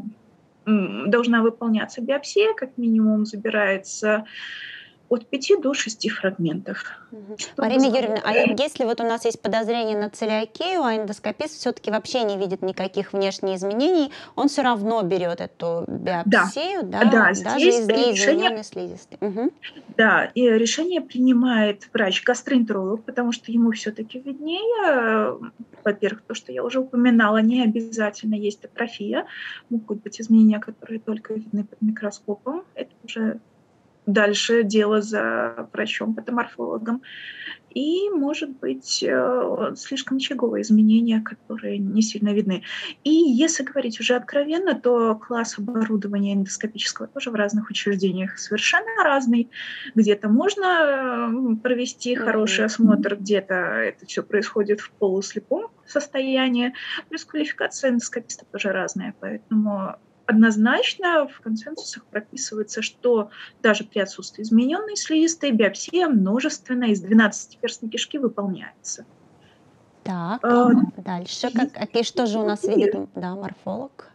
Speaker 3: выполняться биопсия, как минимум забирается от 5 до 6 фрагментов.
Speaker 1: Марина Юрьевна, а если вот у нас есть подозрение на целиакию, а эндоскопист все-таки вообще не видит никаких внешних изменений, он все равно берет эту биопсию, даже из неизмененной слизистой.
Speaker 3: Да, и решение принимает врач-гастроэнтеролог, потому что ему все-таки виднее. Во-первых, то, что я уже упоминала, не обязательно есть атрофия. Могут быть изменения, которые только видны под микроскопом. Это уже дальше дело за врачом-патоморфологом. И, может быть, слишком очаговые изменения, которые не сильно видны. И если говорить уже откровенно, то класс оборудования эндоскопического тоже в разных учреждениях совершенно разный. Где-то можно провести хороший осмотр, где-то это все происходит в полуслепом состоянии. Плюс квалификация эндоскописта тоже разная, поэтому однозначно в консенсусах прописывается, что даже при отсутствии измененной слизистой биопсия множественная из 12-перстной кишки выполняется.
Speaker 1: Так, дальше. Что же у нас видит морфолог?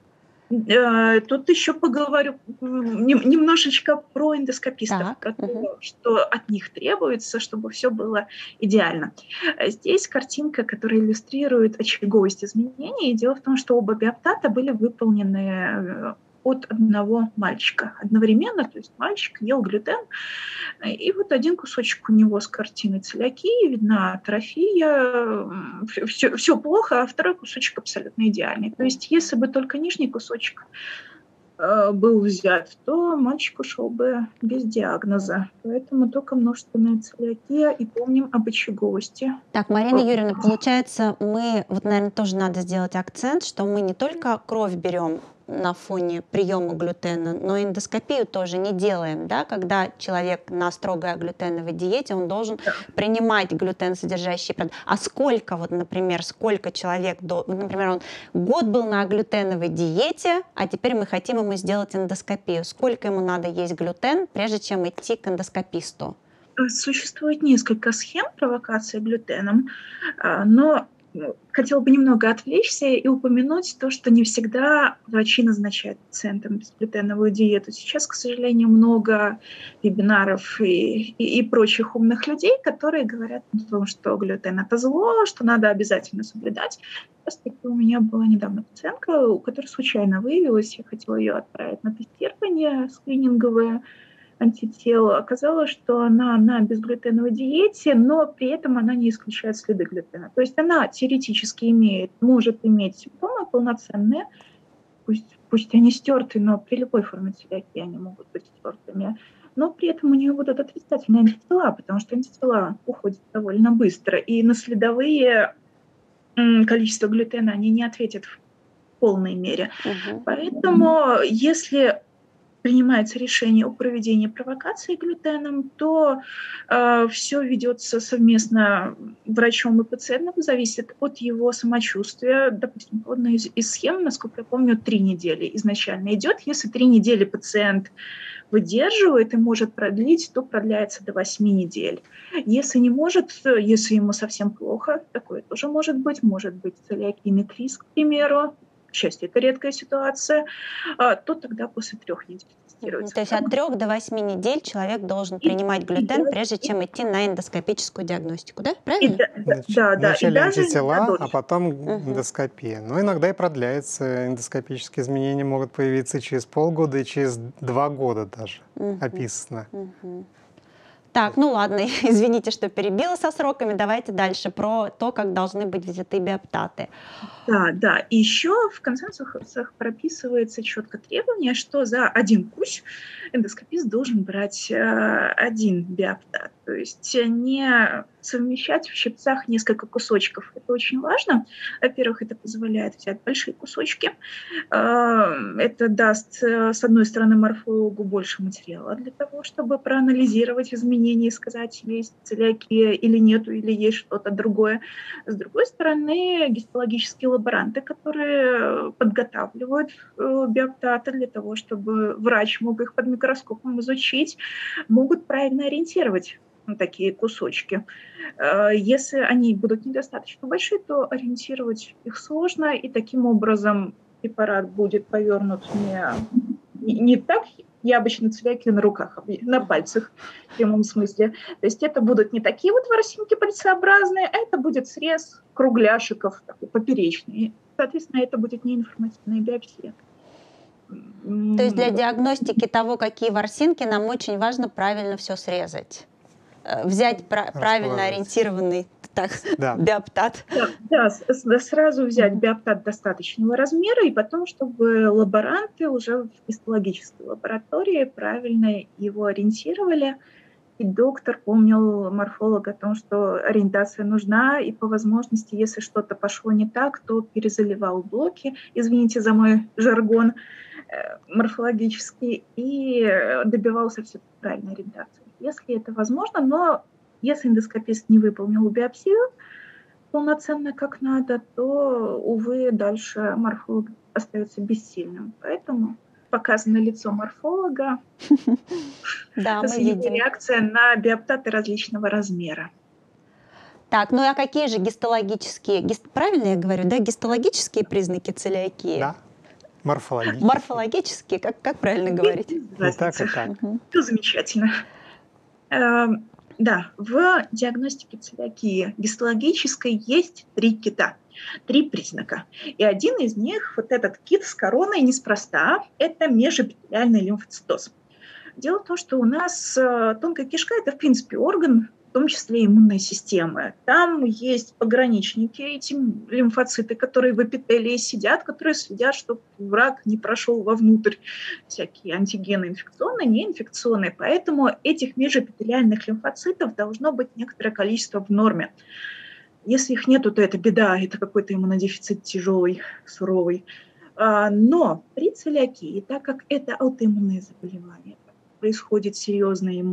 Speaker 3: Тут еще поговорю немножечко про эндоскопистов, про то, что от них требуется, чтобы все было идеально. Здесь картинка, которая иллюстрирует очаговость изменений. Дело в том, что оба биоптата были выполнены от одного мальчика одновременно, то есть мальчик ел глютен, и вот один кусочек у него с картиной целиакии, видна атрофия, все плохо, а второй кусочек абсолютно идеальный. То есть если бы только нижний кусочек был взят, то мальчик ушел бы без диагноза. Поэтому только множественная целиакия, и помним об очаговости.
Speaker 1: Так, Марина Юрьевна, получается, наверное, тоже надо сделать акцент, что мы не только кровь берем на фоне приема глютена, но эндоскопию тоже не делаем, да, когда человек на строгой глютеновой диете, он должен принимать глютен-содержащие продукты. А сколько, например, человек, например, он год был на глютеновой диете, а теперь мы хотим ему сделать эндоскопию. Сколько ему надо есть глютен, прежде чем идти к эндоскописту?
Speaker 3: Существует несколько схем провокации глютеном, но хотела бы немного отвлечься и упомянуть то, что не всегда врачи назначают пациентам безглютеновую диету. Сейчас, к сожалению, много вебинаров и прочих умных людей, которые говорят о том, что глютен – это зло, что надо обязательно соблюдать. Просто у меня была недавно пациентка, у которой случайно выявилась, я хотела ее отправить на тестирование скрининговое, антител. Оказалось, что она на безглютеновой диете, но при этом она не исключает следы глютена. То есть она теоретически может иметь симптомы полноценные, пусть они стерты, но при любой форме целиакии они могут быть стертыми. Но при этом у нее будут отрицательные антитела, потому что антитела уходят довольно быстро. И на следовые количество глютена они не ответят в полной мере. Поэтому если принимается решение о проведении провокации глютеном, то все ведется совместно врачом и пациентом, зависит от его самочувствия. Допустим, одна из схем, насколько я помню, 3 недели изначально идет. Если 3 недели пациент выдерживает и может продлить, то продляется до 8 недель. Если не может, если ему совсем плохо, такое тоже может быть целиакийный криз, к примеру, к счастью, это редкая ситуация, то тогда после 3 недель тестируется.
Speaker 1: То есть от 3 до 8 недель человек должен принимать глютен, прежде чем идти на эндоскопическую диагностику, да? Правильно?
Speaker 3: Да.
Speaker 2: Вначале антитела, а потом эндоскопия. Но иногда и продляется. Эндоскопические изменения могут появиться через полгода и через 2 года даже описано.
Speaker 1: Так, ну ладно, извините, что перебила со сроками. Давайте дальше про то, как должны быть взяты биоптаты.
Speaker 3: Да. И еще в консенсусах прописывается четко требование, что за один кусь эндоскопист должен брать один биоптат. То есть не совмещать в щипцах несколько кусочков. Это очень важно. Во-первых, это позволяет взять большие кусочки. Это даст, с одной стороны, морфологу больше материала для того, чтобы проанализировать изменения и сказать, есть целиакия или нету, или есть что-то другое. С другой стороны, гистологические лаборанты, которые подготавливают биоптаты для того, чтобы врач мог их под микроскопом изучить, могут правильно ориентировать такие кусочки. Если они будут недостаточно большие, то ориентировать их сложно, и таким образом препарат будет повернут не так, я обычно целиакию на руках, на пальцах в прямом смысле. То есть это будут не такие вот ворсинки пальцеобразные, а это будет срез кругляшиков такой, поперечный. Соответственно, это будет неинформативная биопсия.
Speaker 1: То есть для диагностики того, какие ворсинки, нам очень важно правильно все срезать. Взять правильно ориентированный биоптат.
Speaker 3: Да, сразу взять биоптат достаточного размера, и потом, чтобы лаборанты уже в гистологической лаборатории правильно его ориентировали. И доктор помнил, морфолог, о том, что ориентация нужна, и по возможности, если что-то пошло не так, то перезаливал блоки, извините за мой жаргон морфологический, и добивался все правильной ориентации. Если это возможно, но если эндоскопист не выполнил биопсию полноценно как надо, то, увы, дальше морфолог остается бессильным. Поэтому показано лицо морфолога,
Speaker 1: да, мы видим.
Speaker 3: Реакция на биоптаты различного размера.
Speaker 1: Так, ну а какие же гистологические, правильно я говорю, да, гистологические признаки целиакии?
Speaker 2: Да, морфологические.
Speaker 1: Морфологические, как правильно говорить?
Speaker 2: И так, и так.
Speaker 3: Все замечательно. Да, в диагностике целиакии гистологической есть 3 кита, 3 признака. И один из них, вот этот кит с короной, неспроста, это межэпителиальный лимфоцитоз. Дело в том, что у нас тонкая кишка – это, в принципе, орган, в том числе иммунной системы. Там есть пограничники, эти лимфоциты, которые в эпителии сидят, которые следят, чтобы враг не прошел вовнутрь, всякие антигены инфекционные, неинфекционные. Поэтому этих межэпителиальных лимфоцитов должно быть некоторое количество в норме. Если их нету, то это беда, это какой-то иммунодефицит тяжелый, суровый. Но при целиакии, так как это аутоиммунные заболевания, происходит серьезная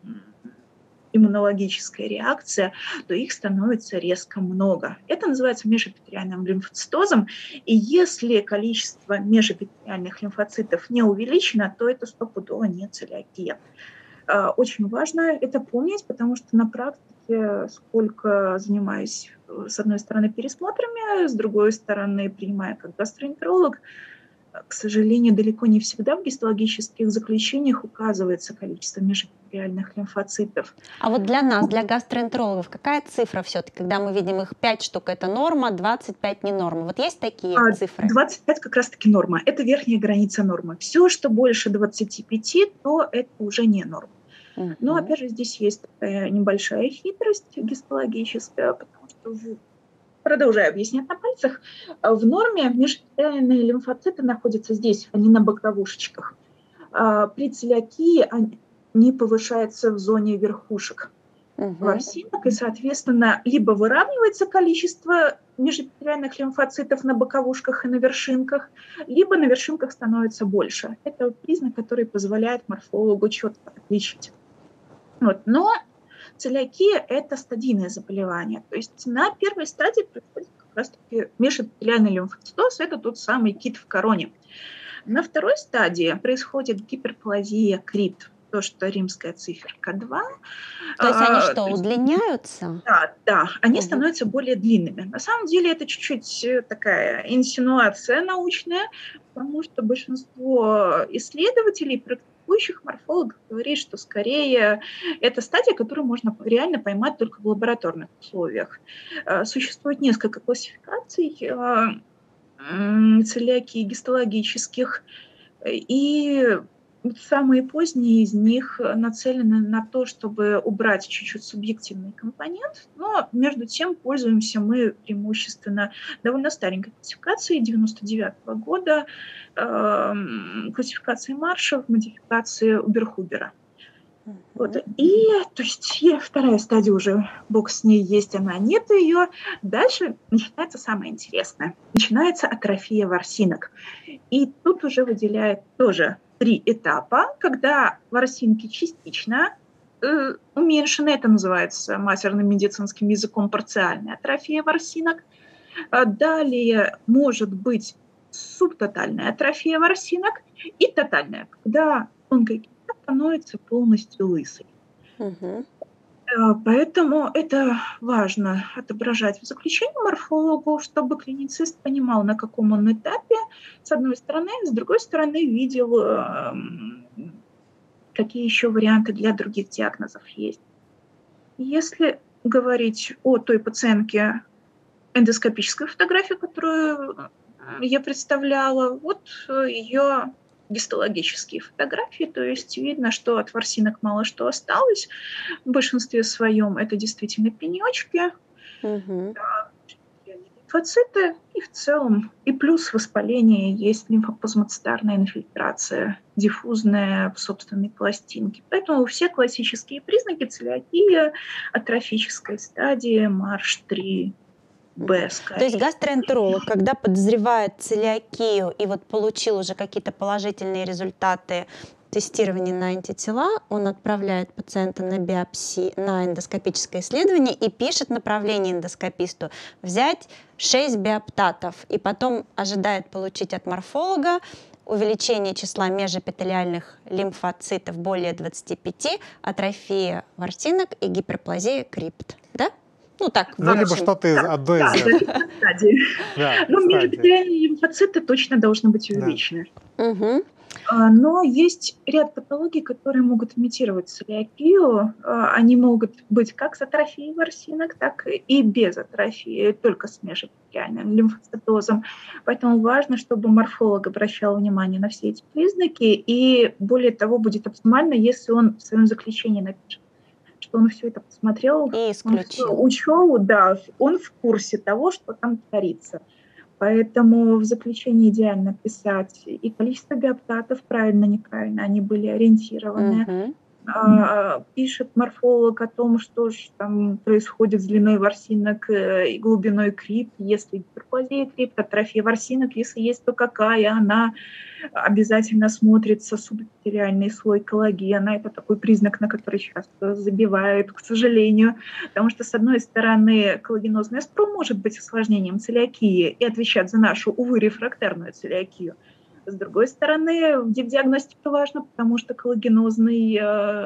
Speaker 3: иммунологическая реакция, то их становится резко много. Это называется межэпителиальным лимфоцитозом. И если количество межэпителиальных лимфоцитов не увеличено, то это стопудово не целиакия. Очень важно это помнить, потому что на практике, сколько занимаюсь, с одной стороны, пересмотрами, с другой стороны, принимая как гастроэнтеролог, к сожалению, далеко не всегда в гистологических заключениях указывается количество межэпителиальных лимфоцитов.
Speaker 1: А вот для нас, для гастроэнтерологов, какая цифра все-таки, когда мы видим их 5 штук, это норма, 25 не норма? Вот есть такие цифры?
Speaker 3: 25 как раз-таки норма. Это верхняя граница нормы. Все, что больше 25, то это уже не норма. Но, опять же, здесь есть такая небольшая хитрость гистологическая, потому что продолжаю объяснять на пальцах. В норме межэпителиальные лимфоциты находятся здесь, они на боковушечках. При целиакии они повышаются в зоне верхушек ворсинок, и, соответственно, либо выравнивается количество межэпителиальных лимфоцитов на боковушках и на вершинках, либо на вершинках становится больше. Это признак, который позволяет морфологу четко отличить. Но целиакия – это стадийное заболевание. То есть на первой стадии происходит как раз-таки межэпителиальный лимфоцитоз – это тот самый кит в короне. На второй стадии происходит гиперплазия крипт, то, что римская циферка 2.
Speaker 1: То есть они что, удлиняются?
Speaker 3: Да, они становятся более длинными. На самом деле это чуть-чуть такая инсинуация научная, потому что большинство исследователей, практикующих морфологов, говорит, что скорее это стадия, которую можно реально поймать только в лабораторных условиях. Существует несколько классификаций целиакии гистологических, и самые поздние из них нацелены на то, чтобы убрать чуть-чуть субъективный компонент, но между тем пользуемся мы преимущественно довольно старенькой классификацией 99 года, классификацией Маршев, модификации Уберхубера. Вот. И то есть вторая стадия уже, бог с ней, есть она, нет ее. Дальше начинается самое интересное. Начинается атрофия ворсинок. И тут уже выделяют тоже 3 этапа, когда ворсинки частично уменьшены, это называется матерным медицинским языком парциальная атрофия ворсинок. Далее может быть субтотальная атрофия ворсинок и тотальная, когда тонкая кисть становится полностью лысой. Поэтому это важно отображать в заключении морфологу, чтобы клиницист понимал, на каком он этапе, с одной стороны, с другой стороны, видел, какие еще варианты для других диагнозов есть. Если говорить о той пациентке эндоскопической фотографии, которую я представляла, вот ее гистологические фотографии, то есть видно, что от ворсинок мало что осталось. В большинстве своем это действительно пенечки, лимфоциты, и в целом, и плюс воспаление, есть лимфоплазмоцитарная инфильтрация, диффузная в собственной пластинке. Поэтому все классические признаки целиакия, атрофической стадии, МАРШ-3.
Speaker 1: То есть гастроэнтеролог, когда подозревает целиакию и вот получил уже какие-то положительные результаты тестирования на антитела, он отправляет пациента на биопсию, на эндоскопическое исследование и пишет направление эндоскописту взять 6 биоптатов и потом ожидает получить от морфолога увеличение числа межэпителиальных лимфоцитов более 25, атрофия ворсинок и гиперплазия крипт. Да? Ну, так,
Speaker 2: либо что-то из одной из этих.
Speaker 3: Ну, межэпителиальные лимфоциты точно должны быть увеличены. Но есть ряд патологий, которые могут имитировать целиакию. Они могут быть как с атрофией ворсинок, так и без атрофии, только с межэпителиальным лимфоцитозом. Поэтому важно, чтобы морфолог обращал внимание на все эти признаки, и более того, будет оптимально, если он в своем заключении напишет, что он все это посмотрел,
Speaker 1: и исключил.
Speaker 3: Он учел, да, он в курсе того, что там творится. Поэтому в заключении идеально писать и количество биоптатов, правильно, неправильно, они были ориентированы. Пишет морфолог о том, что же там происходит с длиной ворсинок и глубиной крипт, если гиперплазия крипт, атрофия ворсинок, если есть, то какая она. Обязательно смотрится субэпителиальный слой коллагена. Это такой признак, на который часто забивают, к сожалению. Потому что, с одной стороны, коллагенозный эспром может быть осложнением целиакии и отвечать за нашу, увы, рефрактерную целиакию. С другой стороны, в диагностике важно, потому что коллагенозный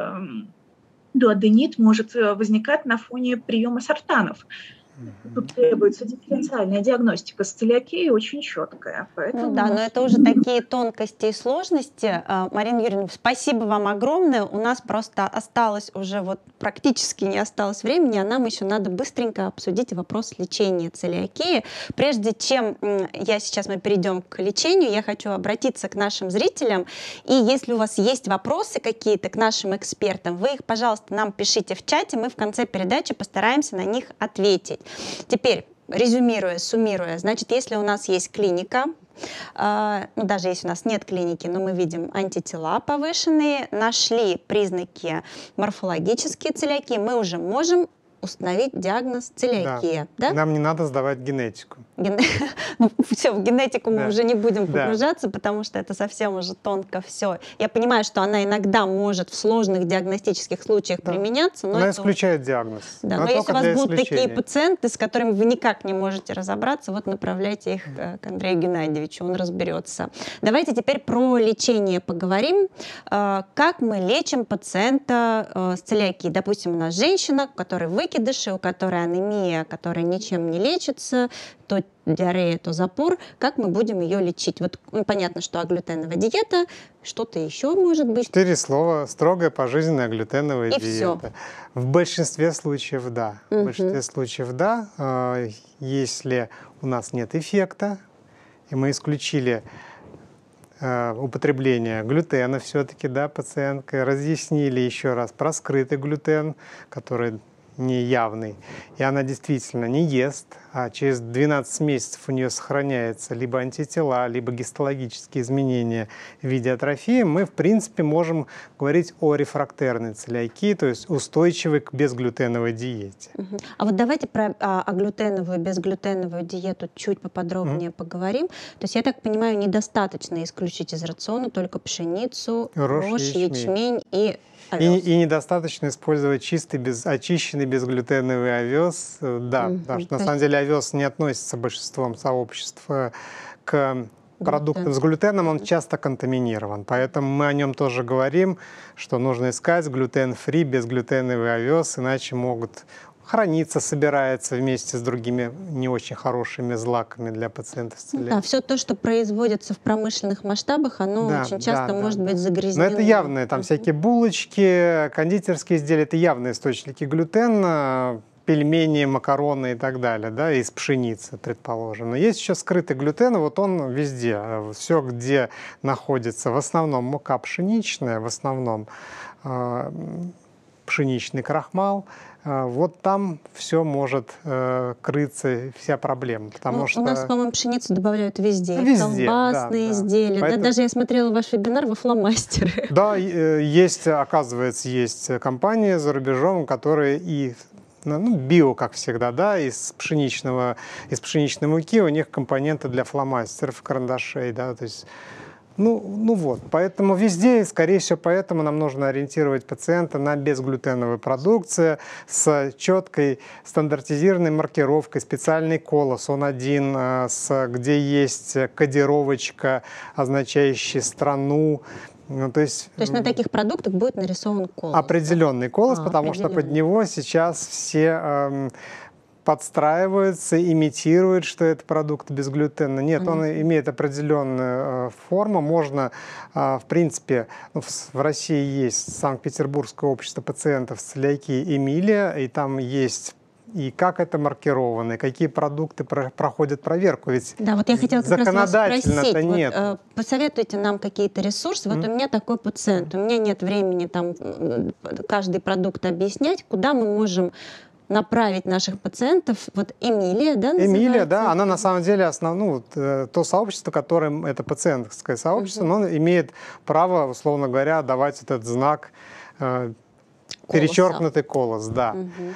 Speaker 3: дуоденит может возникать на фоне приема сортанов. Тут требуется дифференциальная диагностика с целиакией очень четкая. Поэтому...
Speaker 1: Ну да, но это уже такие тонкости и сложности. Марина Юрьевна, спасибо вам огромное. У нас просто осталось уже вот практически не осталось времени, а нам еще надо быстренько обсудить вопрос лечения целиакии. Прежде чем мы перейдем к лечению, я хочу обратиться к нашим зрителям. И если у вас есть вопросы какие-то к нашим экспертам, вы их, пожалуйста, нам пишите в чате, мы в конце передачи постараемся на них ответить. Теперь, резюмируя, суммируя, значит, если у нас есть клиника, ну, даже если у нас нет клиники, но мы видим антитела повышенные, нашли признаки морфологические целиакии, мы уже можем установить диагноз целиакия. Да.
Speaker 2: Нам не надо сдавать генетику.
Speaker 1: Ну, все, в генетику мы уже не будем погружаться, потому что это совсем уже тонко все. Я понимаю, что она иногда может в сложных диагностических случаях применяться. Но
Speaker 2: она исключает диагноз.
Speaker 1: Да, но если у вас будут такие пациенты, с которыми вы никак не можете разобраться, вот направляйте их к Андрею Геннадьевичу, он разберется. Давайте теперь про лечение поговорим. Как мы лечим пациента с целиакией? Допустим, у нас женщина, у которой выкидыши, у которой анемия, которая ничем не лечится, то диарея, то запор, как мы будем ее лечить? Вот понятно, что аглютеновая диета, что-то еще может быть.
Speaker 2: 4 слова: строгая пожизненная аглютеновая диета.
Speaker 1: Всё.
Speaker 2: В большинстве случаев да. В большинстве случаев да. Если у нас нет эффекта, и мы исключили употребления глютена все-таки, да, пациенткой, разъяснили еще раз про скрытый глютен, который неявный, и она действительно не ест, а через 12 месяцев у нее сохраняется либо антитела, либо гистологические изменения в виде атрофии, мы, в принципе, можем говорить о рефрактерной целиакии, то есть устойчивой к безглютеновой диете.
Speaker 1: А вот давайте про глютеновую, безглютеновую диету чуть поподробнее поговорим. То есть, я так понимаю, недостаточно исключить из рациона только пшеницу, рожь, ячмень и овес. И
Speaker 2: недостаточно использовать чистый, очищенный безглютеновый овес. Да, потому что на самом деле овес не относится большинством сообществ к продуктам с глютеном, он часто контаминирован. Поэтому мы о нем тоже говорим, что нужно искать глютен-фри, безглютеновый овес, иначе могут хранится, собирается вместе с другими не очень хорошими злаками для пациентов с целиакией.
Speaker 1: Да, все то, что производится в промышленных масштабах, оно очень часто может быть загрязнено.
Speaker 2: Но это явные, там всякие булочки, кондитерские изделия, это явные источники глютена, пельмени, макароны и так далее, да, из пшеницы, предположим. Но есть еще скрытый глютен, вот он везде. Все, где находится в основном мука пшеничная, в основном пшеничный крахмал, вот там все может крыться, вся проблема. Потому что
Speaker 1: у нас, по-моему, пшеницу добавляют везде.
Speaker 2: Везде,
Speaker 1: колбасные изделия.
Speaker 2: Поэтому...
Speaker 1: Даже я смотрела ваш вебинар во фломастеры.
Speaker 2: Да, есть, оказывается, есть компании за рубежом, которые и био, как всегда, да, из пшеничной муки, у них компоненты для фломастеров, карандашей, да, то есть вот, поэтому везде, скорее всего, поэтому нам нужно ориентировать пациента на безглютеновую продукцию с четкой стандартизированной маркировкой, специальный колос, он один, где есть кодировочка, означающая страну. То есть
Speaker 1: на таких продуктах будет нарисован колос?
Speaker 2: Определенный колос, потому что под него сейчас все подстраиваются, имитируют, что это продукт безглютена. Нет, он имеет определенную форму. Можно, в принципе, в России есть Санкт-Петербургское общество пациентов с целиакией «Эмилия», и там есть и как это маркировано, и какие продукты проходят проверку. Ведь
Speaker 1: да, вот я хотела как раз вас спросить,
Speaker 2: нет.
Speaker 1: Посоветуйте нам какие-то ресурсы. Вот у меня такой пациент, у меня нет времени там каждый продукт объяснять, куда мы можем направить наших пациентов. Вот «Эмилия», да, называется?
Speaker 2: «Эмилия», да, она на самом деле то сообщество, которым это пациентское сообщество, но оно имеет право, условно говоря, давать этот знак перечеркнутый колос, да.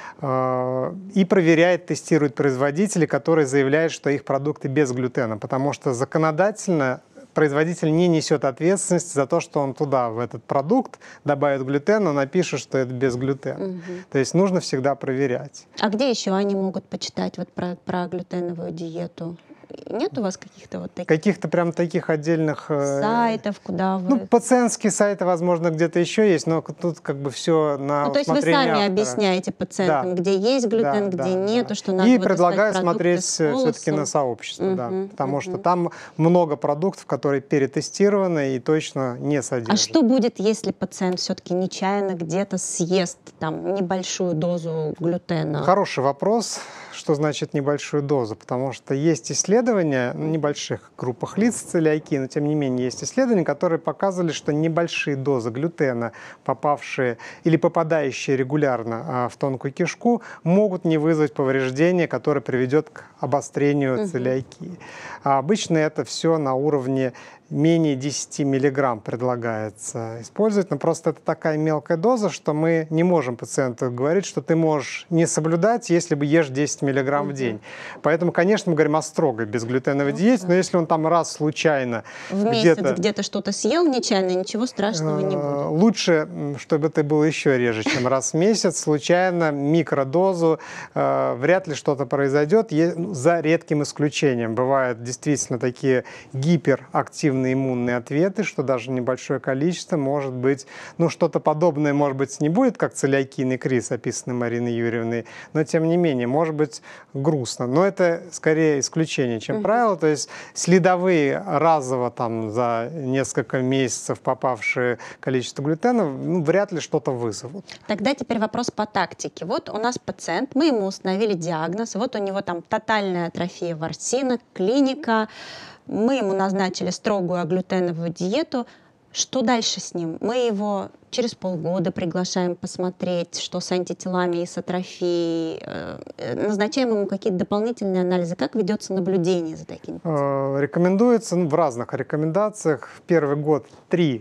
Speaker 2: И проверяет, тестирует производителей, которые заявляют, что их продукты без глютена, потому что законодательно производитель не несет ответственности за то, что он туда, в этот продукт, добавит глютен, но напишет, что это без глютена. То есть нужно всегда проверять.
Speaker 1: А где еще они могут почитать вот про глютеновую диету? Нет у вас каких-то вот таких?
Speaker 2: Каких-то прям таких отдельных
Speaker 1: сайтов, куда вы...
Speaker 2: пациентские сайты, возможно, где-то еще есть, но тут как бы все на
Speaker 1: то есть вы сами
Speaker 2: автора.
Speaker 1: Объясняете пациентам, где есть глютен, где нету, что надо
Speaker 2: и предлагаю смотреть все-таки на сообщество, потому что там много продуктов, которые перетестированы и точно не содержат.
Speaker 1: А что будет, если пациент все-таки нечаянно где-то съест там небольшую дозу глютена?
Speaker 2: Хороший вопрос. Что значит небольшую дозу? Потому что есть исследования в небольших группах лиц с целиакией, но тем не менее есть исследования, которые показывали, что небольшие дозы глютена, попавшие или попадающие регулярно в тонкую кишку, могут не вызвать повреждения, которое приведет к обострению целиакии. А обычно это все на уровне менее 10 миллиграмм предлагается использовать, но просто это такая мелкая доза, что мы не можем пациенту говорить, что ты можешь не соблюдать, если бы ешь 10 миллиграмм в день. Поэтому, конечно, мы говорим о строгой безглютеновой диете, но если он там раз случайно
Speaker 1: в месяц где-то что-то съел нечаянно, ничего страшного не будет.
Speaker 2: Лучше, чтобы это было еще реже, чем раз в месяц, случайно, микродозу, вряд ли что-то произойдет, за редким исключением. Бывают действительно такие гиперактивные иммунные ответы, что даже небольшое количество может быть, что-то подобное, может быть, не будет, как целиакийный криз, описанный Мариной Юрьевной, но тем не менее, может быть грустно. Но это скорее исключение, чем правило. То есть следовые разово там за несколько месяцев попавшие количество глютена вряд ли что-то вызовут.
Speaker 1: Тогда теперь вопрос по тактике. Вот у нас пациент, мы ему установили диагноз, вот у него там тотальная атрофия ворсинок, клиника. мы ему назначили строгую аглютеновую диету. Что дальше с ним? Мы его через полгода приглашаем посмотреть, что с антителами и с атрофией. Назначаем ему какие-то дополнительные анализы. Как ведется наблюдение за такими пациентами?
Speaker 2: Рекомендуется в разных рекомендациях. В первый год 3-6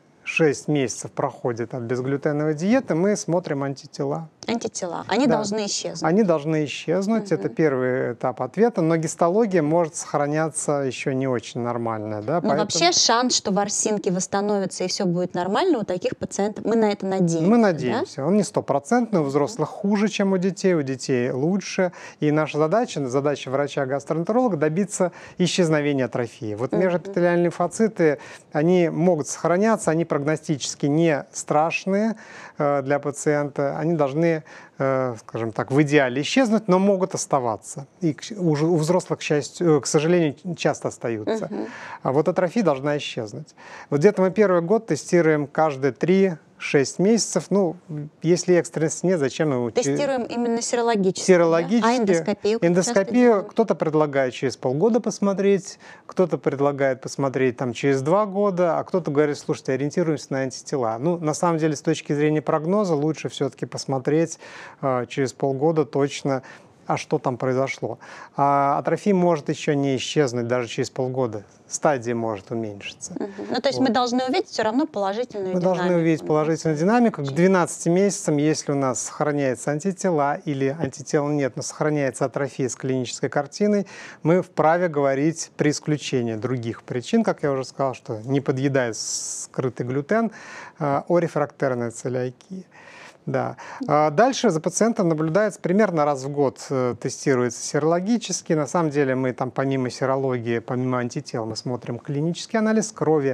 Speaker 2: месяцев проходит от безглютеновой диеты, мы смотрим антитела.
Speaker 1: Антитела. Они должны исчезнуть.
Speaker 2: Они должны исчезнуть. Это первый этап ответа. Но гистология может сохраняться еще не очень нормальная. Да?
Speaker 1: Но вообще шанс, что ворсинки восстановятся и все будет нормально у таких пациентов, мы на это надеемся.
Speaker 2: Мы надеемся. Да? Он не стопроцентный, у взрослых хуже, чем у детей лучше. И наша задача врача-гастроэнтеролога добиться исчезновения атрофии. Вот межэпителиальные лимфоциты, они могут сохраняться, они прогностически не страшные для пациента. Они должны, скажем так, в идеале исчезнуть, но могут оставаться. И у взрослых, к сожалению, часто остаются. А вот атрофия должна исчезнуть. Вот где-то мы первый год тестируем каждые 3-6 месяцев. Ну, если экстренности нет, зачем его...
Speaker 1: Тестируем именно серологически.
Speaker 2: Серологически.
Speaker 1: Да? А эндоскопию?
Speaker 2: Эндоскопию кто-то предлагает через полгода посмотреть, кто-то предлагает посмотреть там, через 2 года, а кто-то говорит, слушайте, ориентируемся на антитела. Ну, на самом деле, с точки зрения прогноза, лучше все-таки посмотреть через полгода точно, а что там произошло. А атрофия может еще не исчезнуть даже через полгода. Стадия может уменьшиться.
Speaker 1: Ну, то есть мы должны увидеть все равно положительную динамику.
Speaker 2: Мы должны увидеть положительную динамику. К 12 месяцам, если у нас сохраняются антитела или антител нет, но сохраняется атрофия с клинической картиной, мы вправе говорить при исключении других причин, как я уже сказал, что не подъедает скрытый глютен, о рефрактерной целиакии. Да. Дальше за пациентом наблюдается примерно раз в год, тестируется серологически. На самом деле мы там помимо серологии, помимо антител, мы смотрим клинический анализ крови,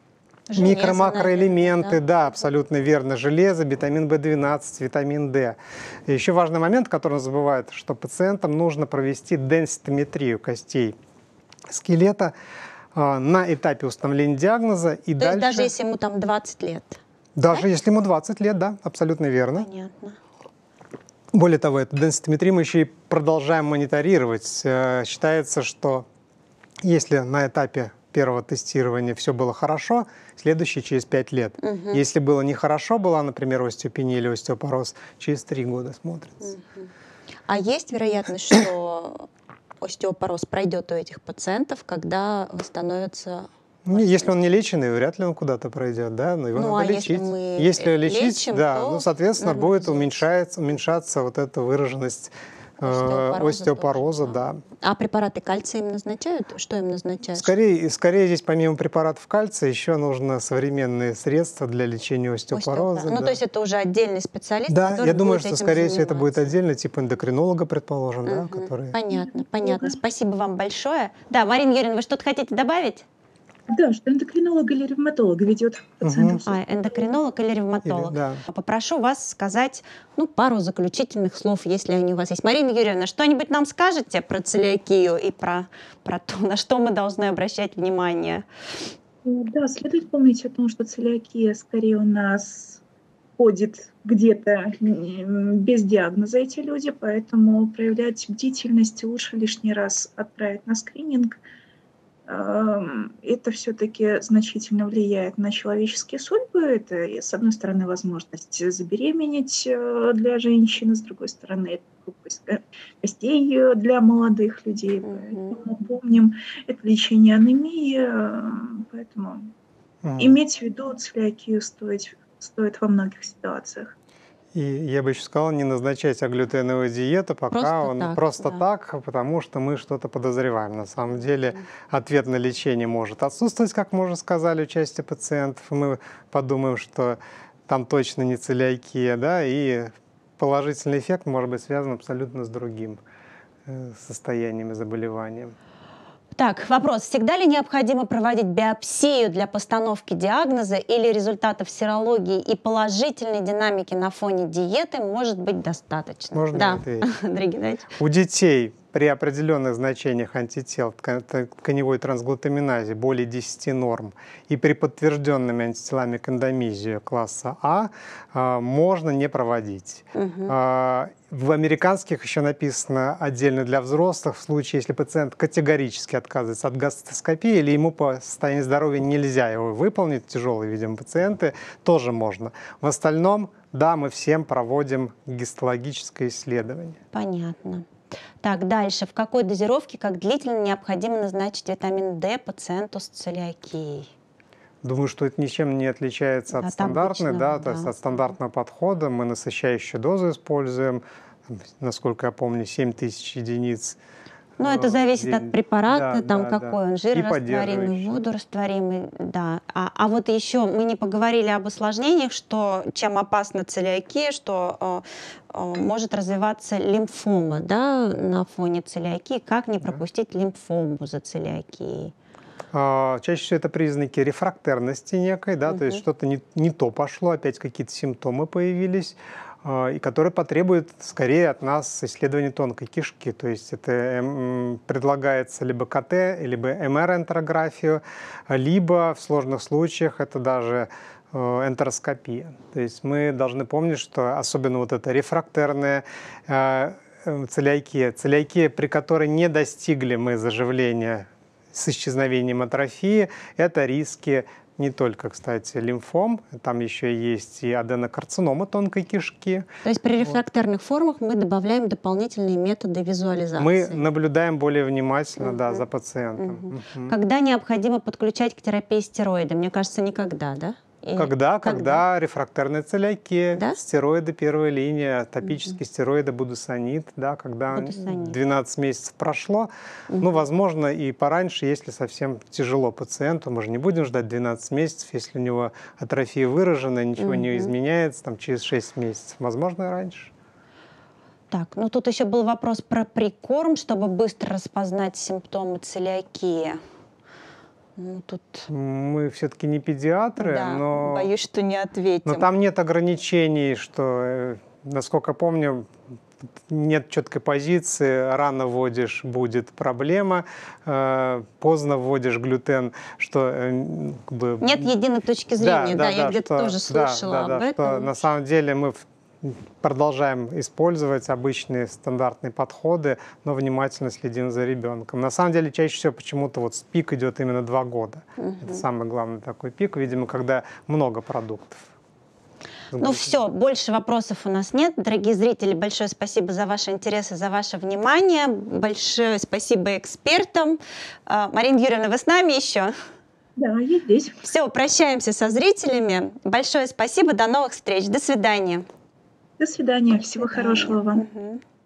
Speaker 2: микро-макроэлементы, да, абсолютно верно, железо, витамин В12, витамин D. И еще важный момент, который забывают, что пациентам нужно провести денситометрию костей скелета на этапе установления диагноза. И
Speaker 1: То
Speaker 2: дальше...
Speaker 1: есть даже если ему там 20 лет?
Speaker 2: Даже если ему 20 лет, да, абсолютно верно.
Speaker 1: Понятно.
Speaker 2: Более того, эту денситометрию мы еще и продолжаем мониторировать. Считается, что если на этапе первого тестирования все было хорошо, следующий через 5 лет. Если было нехорошо, была, например, остеопения или остеопороз, через 3 года смотрится.
Speaker 1: А есть вероятность, что остеопороз пройдет у этих пациентов, когда восстановится...
Speaker 2: Если он не леченный, вряд ли он куда-то пройдет, да, но его надо лечить. Если лечить,
Speaker 1: лечим,
Speaker 2: да,
Speaker 1: то,
Speaker 2: ну, соответственно, будет уменьшаться вот эта выраженность остеопороза, да.
Speaker 1: А препараты кальция им назначают? Что им назначают?
Speaker 2: Скорее здесь помимо препаратов кальция еще нужно современные средства для лечения остеопороза.
Speaker 1: Ну, то есть это уже отдельный специалист,
Speaker 2: да,
Speaker 1: который
Speaker 2: я думаю,
Speaker 1: будет
Speaker 2: что,
Speaker 1: этим
Speaker 2: скорее всего, это
Speaker 1: заниматься.
Speaker 2: будет отдельно, типа эндокринолога, предположим, да, который...
Speaker 1: Понятно. Спасибо вам большое. Да, Марина Юрьевна, вы что-то хотите добавить?
Speaker 3: Да, что эндокринолог или ревматолог ведет пациентов.
Speaker 1: Эндокринолог или ревматолог.
Speaker 2: Да.
Speaker 1: Попрошу вас сказать пару заключительных слов, если они у вас есть. Марина Юрьевна, что-нибудь нам скажете про целиакию и про то, на что мы должны обращать внимание?
Speaker 3: Да, следует помнить о том, что целиакия скорее у нас ходит где-то без диагноза эти люди, поэтому проявлять бдительность лучше лишний раз отправить на скрининг. Это все-таки значительно влияет на человеческие судьбы. Это, с одной стороны, возможность забеременеть для женщины, с другой стороны, это хрупкость костей для молодых людей. Поэтому помним, это лечение анемии, поэтому иметь в виду целиакию стоит во многих ситуациях.
Speaker 2: И я бы еще сказал, не назначать аглютеновую диету, пока просто так, потому что мы что-то подозреваем. На самом деле ответ на лечение может отсутствовать, как мы уже сказали, у части пациентов. Мы подумаем, что там точно не целиакия, да, и положительный эффект может быть связан абсолютно с другим состоянием и заболеванием.
Speaker 1: Так, вопрос. Всегда ли необходимо проводить биопсию для постановки диагноза или результатов серологии и положительной динамики на фоне диеты может быть достаточно?
Speaker 2: Можно ответить?
Speaker 1: Андрей Геннадьевич.
Speaker 2: У детей при определенных значениях антител тканевой трансглутаминазе более 10 норм и при подтвержденными антителами к эндомизию класса А можно не проводить. В американских еще написано отдельно для взрослых, в случае, если пациент категорически отказывается от гастроскопии или ему по состоянию здоровья нельзя его выполнить, тяжелые, видимо, пациенты, тоже можно. В остальном, да, мы всем проводим гистологическое исследование.
Speaker 1: Понятно. Так, дальше. В какой дозировке, как длительно необходимо назначить витамин D пациенту с целиакией?
Speaker 2: Думаю, что это ничем не отличается от стандартной, то есть от стандартного подхода. Мы насыщающую дозу используем, насколько я помню, 7000 единиц.
Speaker 1: Ну, это зависит от препарата, какой он, жирорастворимый, водорастворимый, да. А вот еще мы не поговорили об осложнениях, что чем опасна целиакия, что может развиваться лимфома, да, на фоне целиакии. Как не пропустить лимфому за целиакией?
Speaker 2: Чаще всего это признаки рефрактерности некой, да, то есть что-то не то пошло, опять какие-то симптомы появились, и которые потребуют скорее от нас исследования тонкой кишки. То есть это предлагается либо КТ, либо МР-энтерографию, либо в сложных случаях это даже энтероскопия. То есть мы должны помнить, что особенно вот эта рефрактерная целиакия, при которой не достигли мы заживления с исчезновением атрофии, это риски не только, кстати, лимфом, там еще есть и аденокарцинома тонкой кишки.
Speaker 1: То есть при рефрактерных формах мы добавляем дополнительные методы визуализации.
Speaker 2: Мы наблюдаем более внимательно за пациентом.
Speaker 1: Когда необходимо подключать к терапии стероиды? Мне кажется, никогда, да?
Speaker 2: Когда рефрактерная целиакия, стероиды первой линии, топические стероиды, будесонид, да, когда 12 месяцев прошло, ну, возможно, и пораньше, если совсем тяжело пациенту, мы же не будем ждать 12 месяцев, если у него атрофия выражена, ничего не изменяется, там, через 6 месяцев, возможно, и раньше.
Speaker 1: Так, ну тут еще был вопрос про прикорм, чтобы быстро распознать симптомы целиакии. Ну, тут...
Speaker 2: Мы все-таки не педиатры, но...
Speaker 1: боюсь, что не ответим.
Speaker 2: Но там нет ограничений, что, насколько помню, нет четкой позиции, рано вводишь, будет проблема, поздно вводишь глютен, что...
Speaker 1: Нет единой точки зрения, я где-то тоже слышала об этом.
Speaker 2: Что на самом деле мы продолжаем использовать обычные стандартные подходы, но внимательно следим за ребенком. На самом деле, чаще всего почему-то вот пик идет именно 2 года. Это самый главный такой пик, видимо, когда много продуктов.
Speaker 1: Ну все, больше вопросов у нас нет. Дорогие зрители, большое спасибо за ваш интерес и за ваше внимание. Большое спасибо экспертам. Марина Юрьевна, вы с нами еще?
Speaker 3: Да, я здесь.
Speaker 1: Все, прощаемся со зрителями. Большое спасибо, до новых встреч. До свидания.
Speaker 3: До свидания. Всего хорошего вам.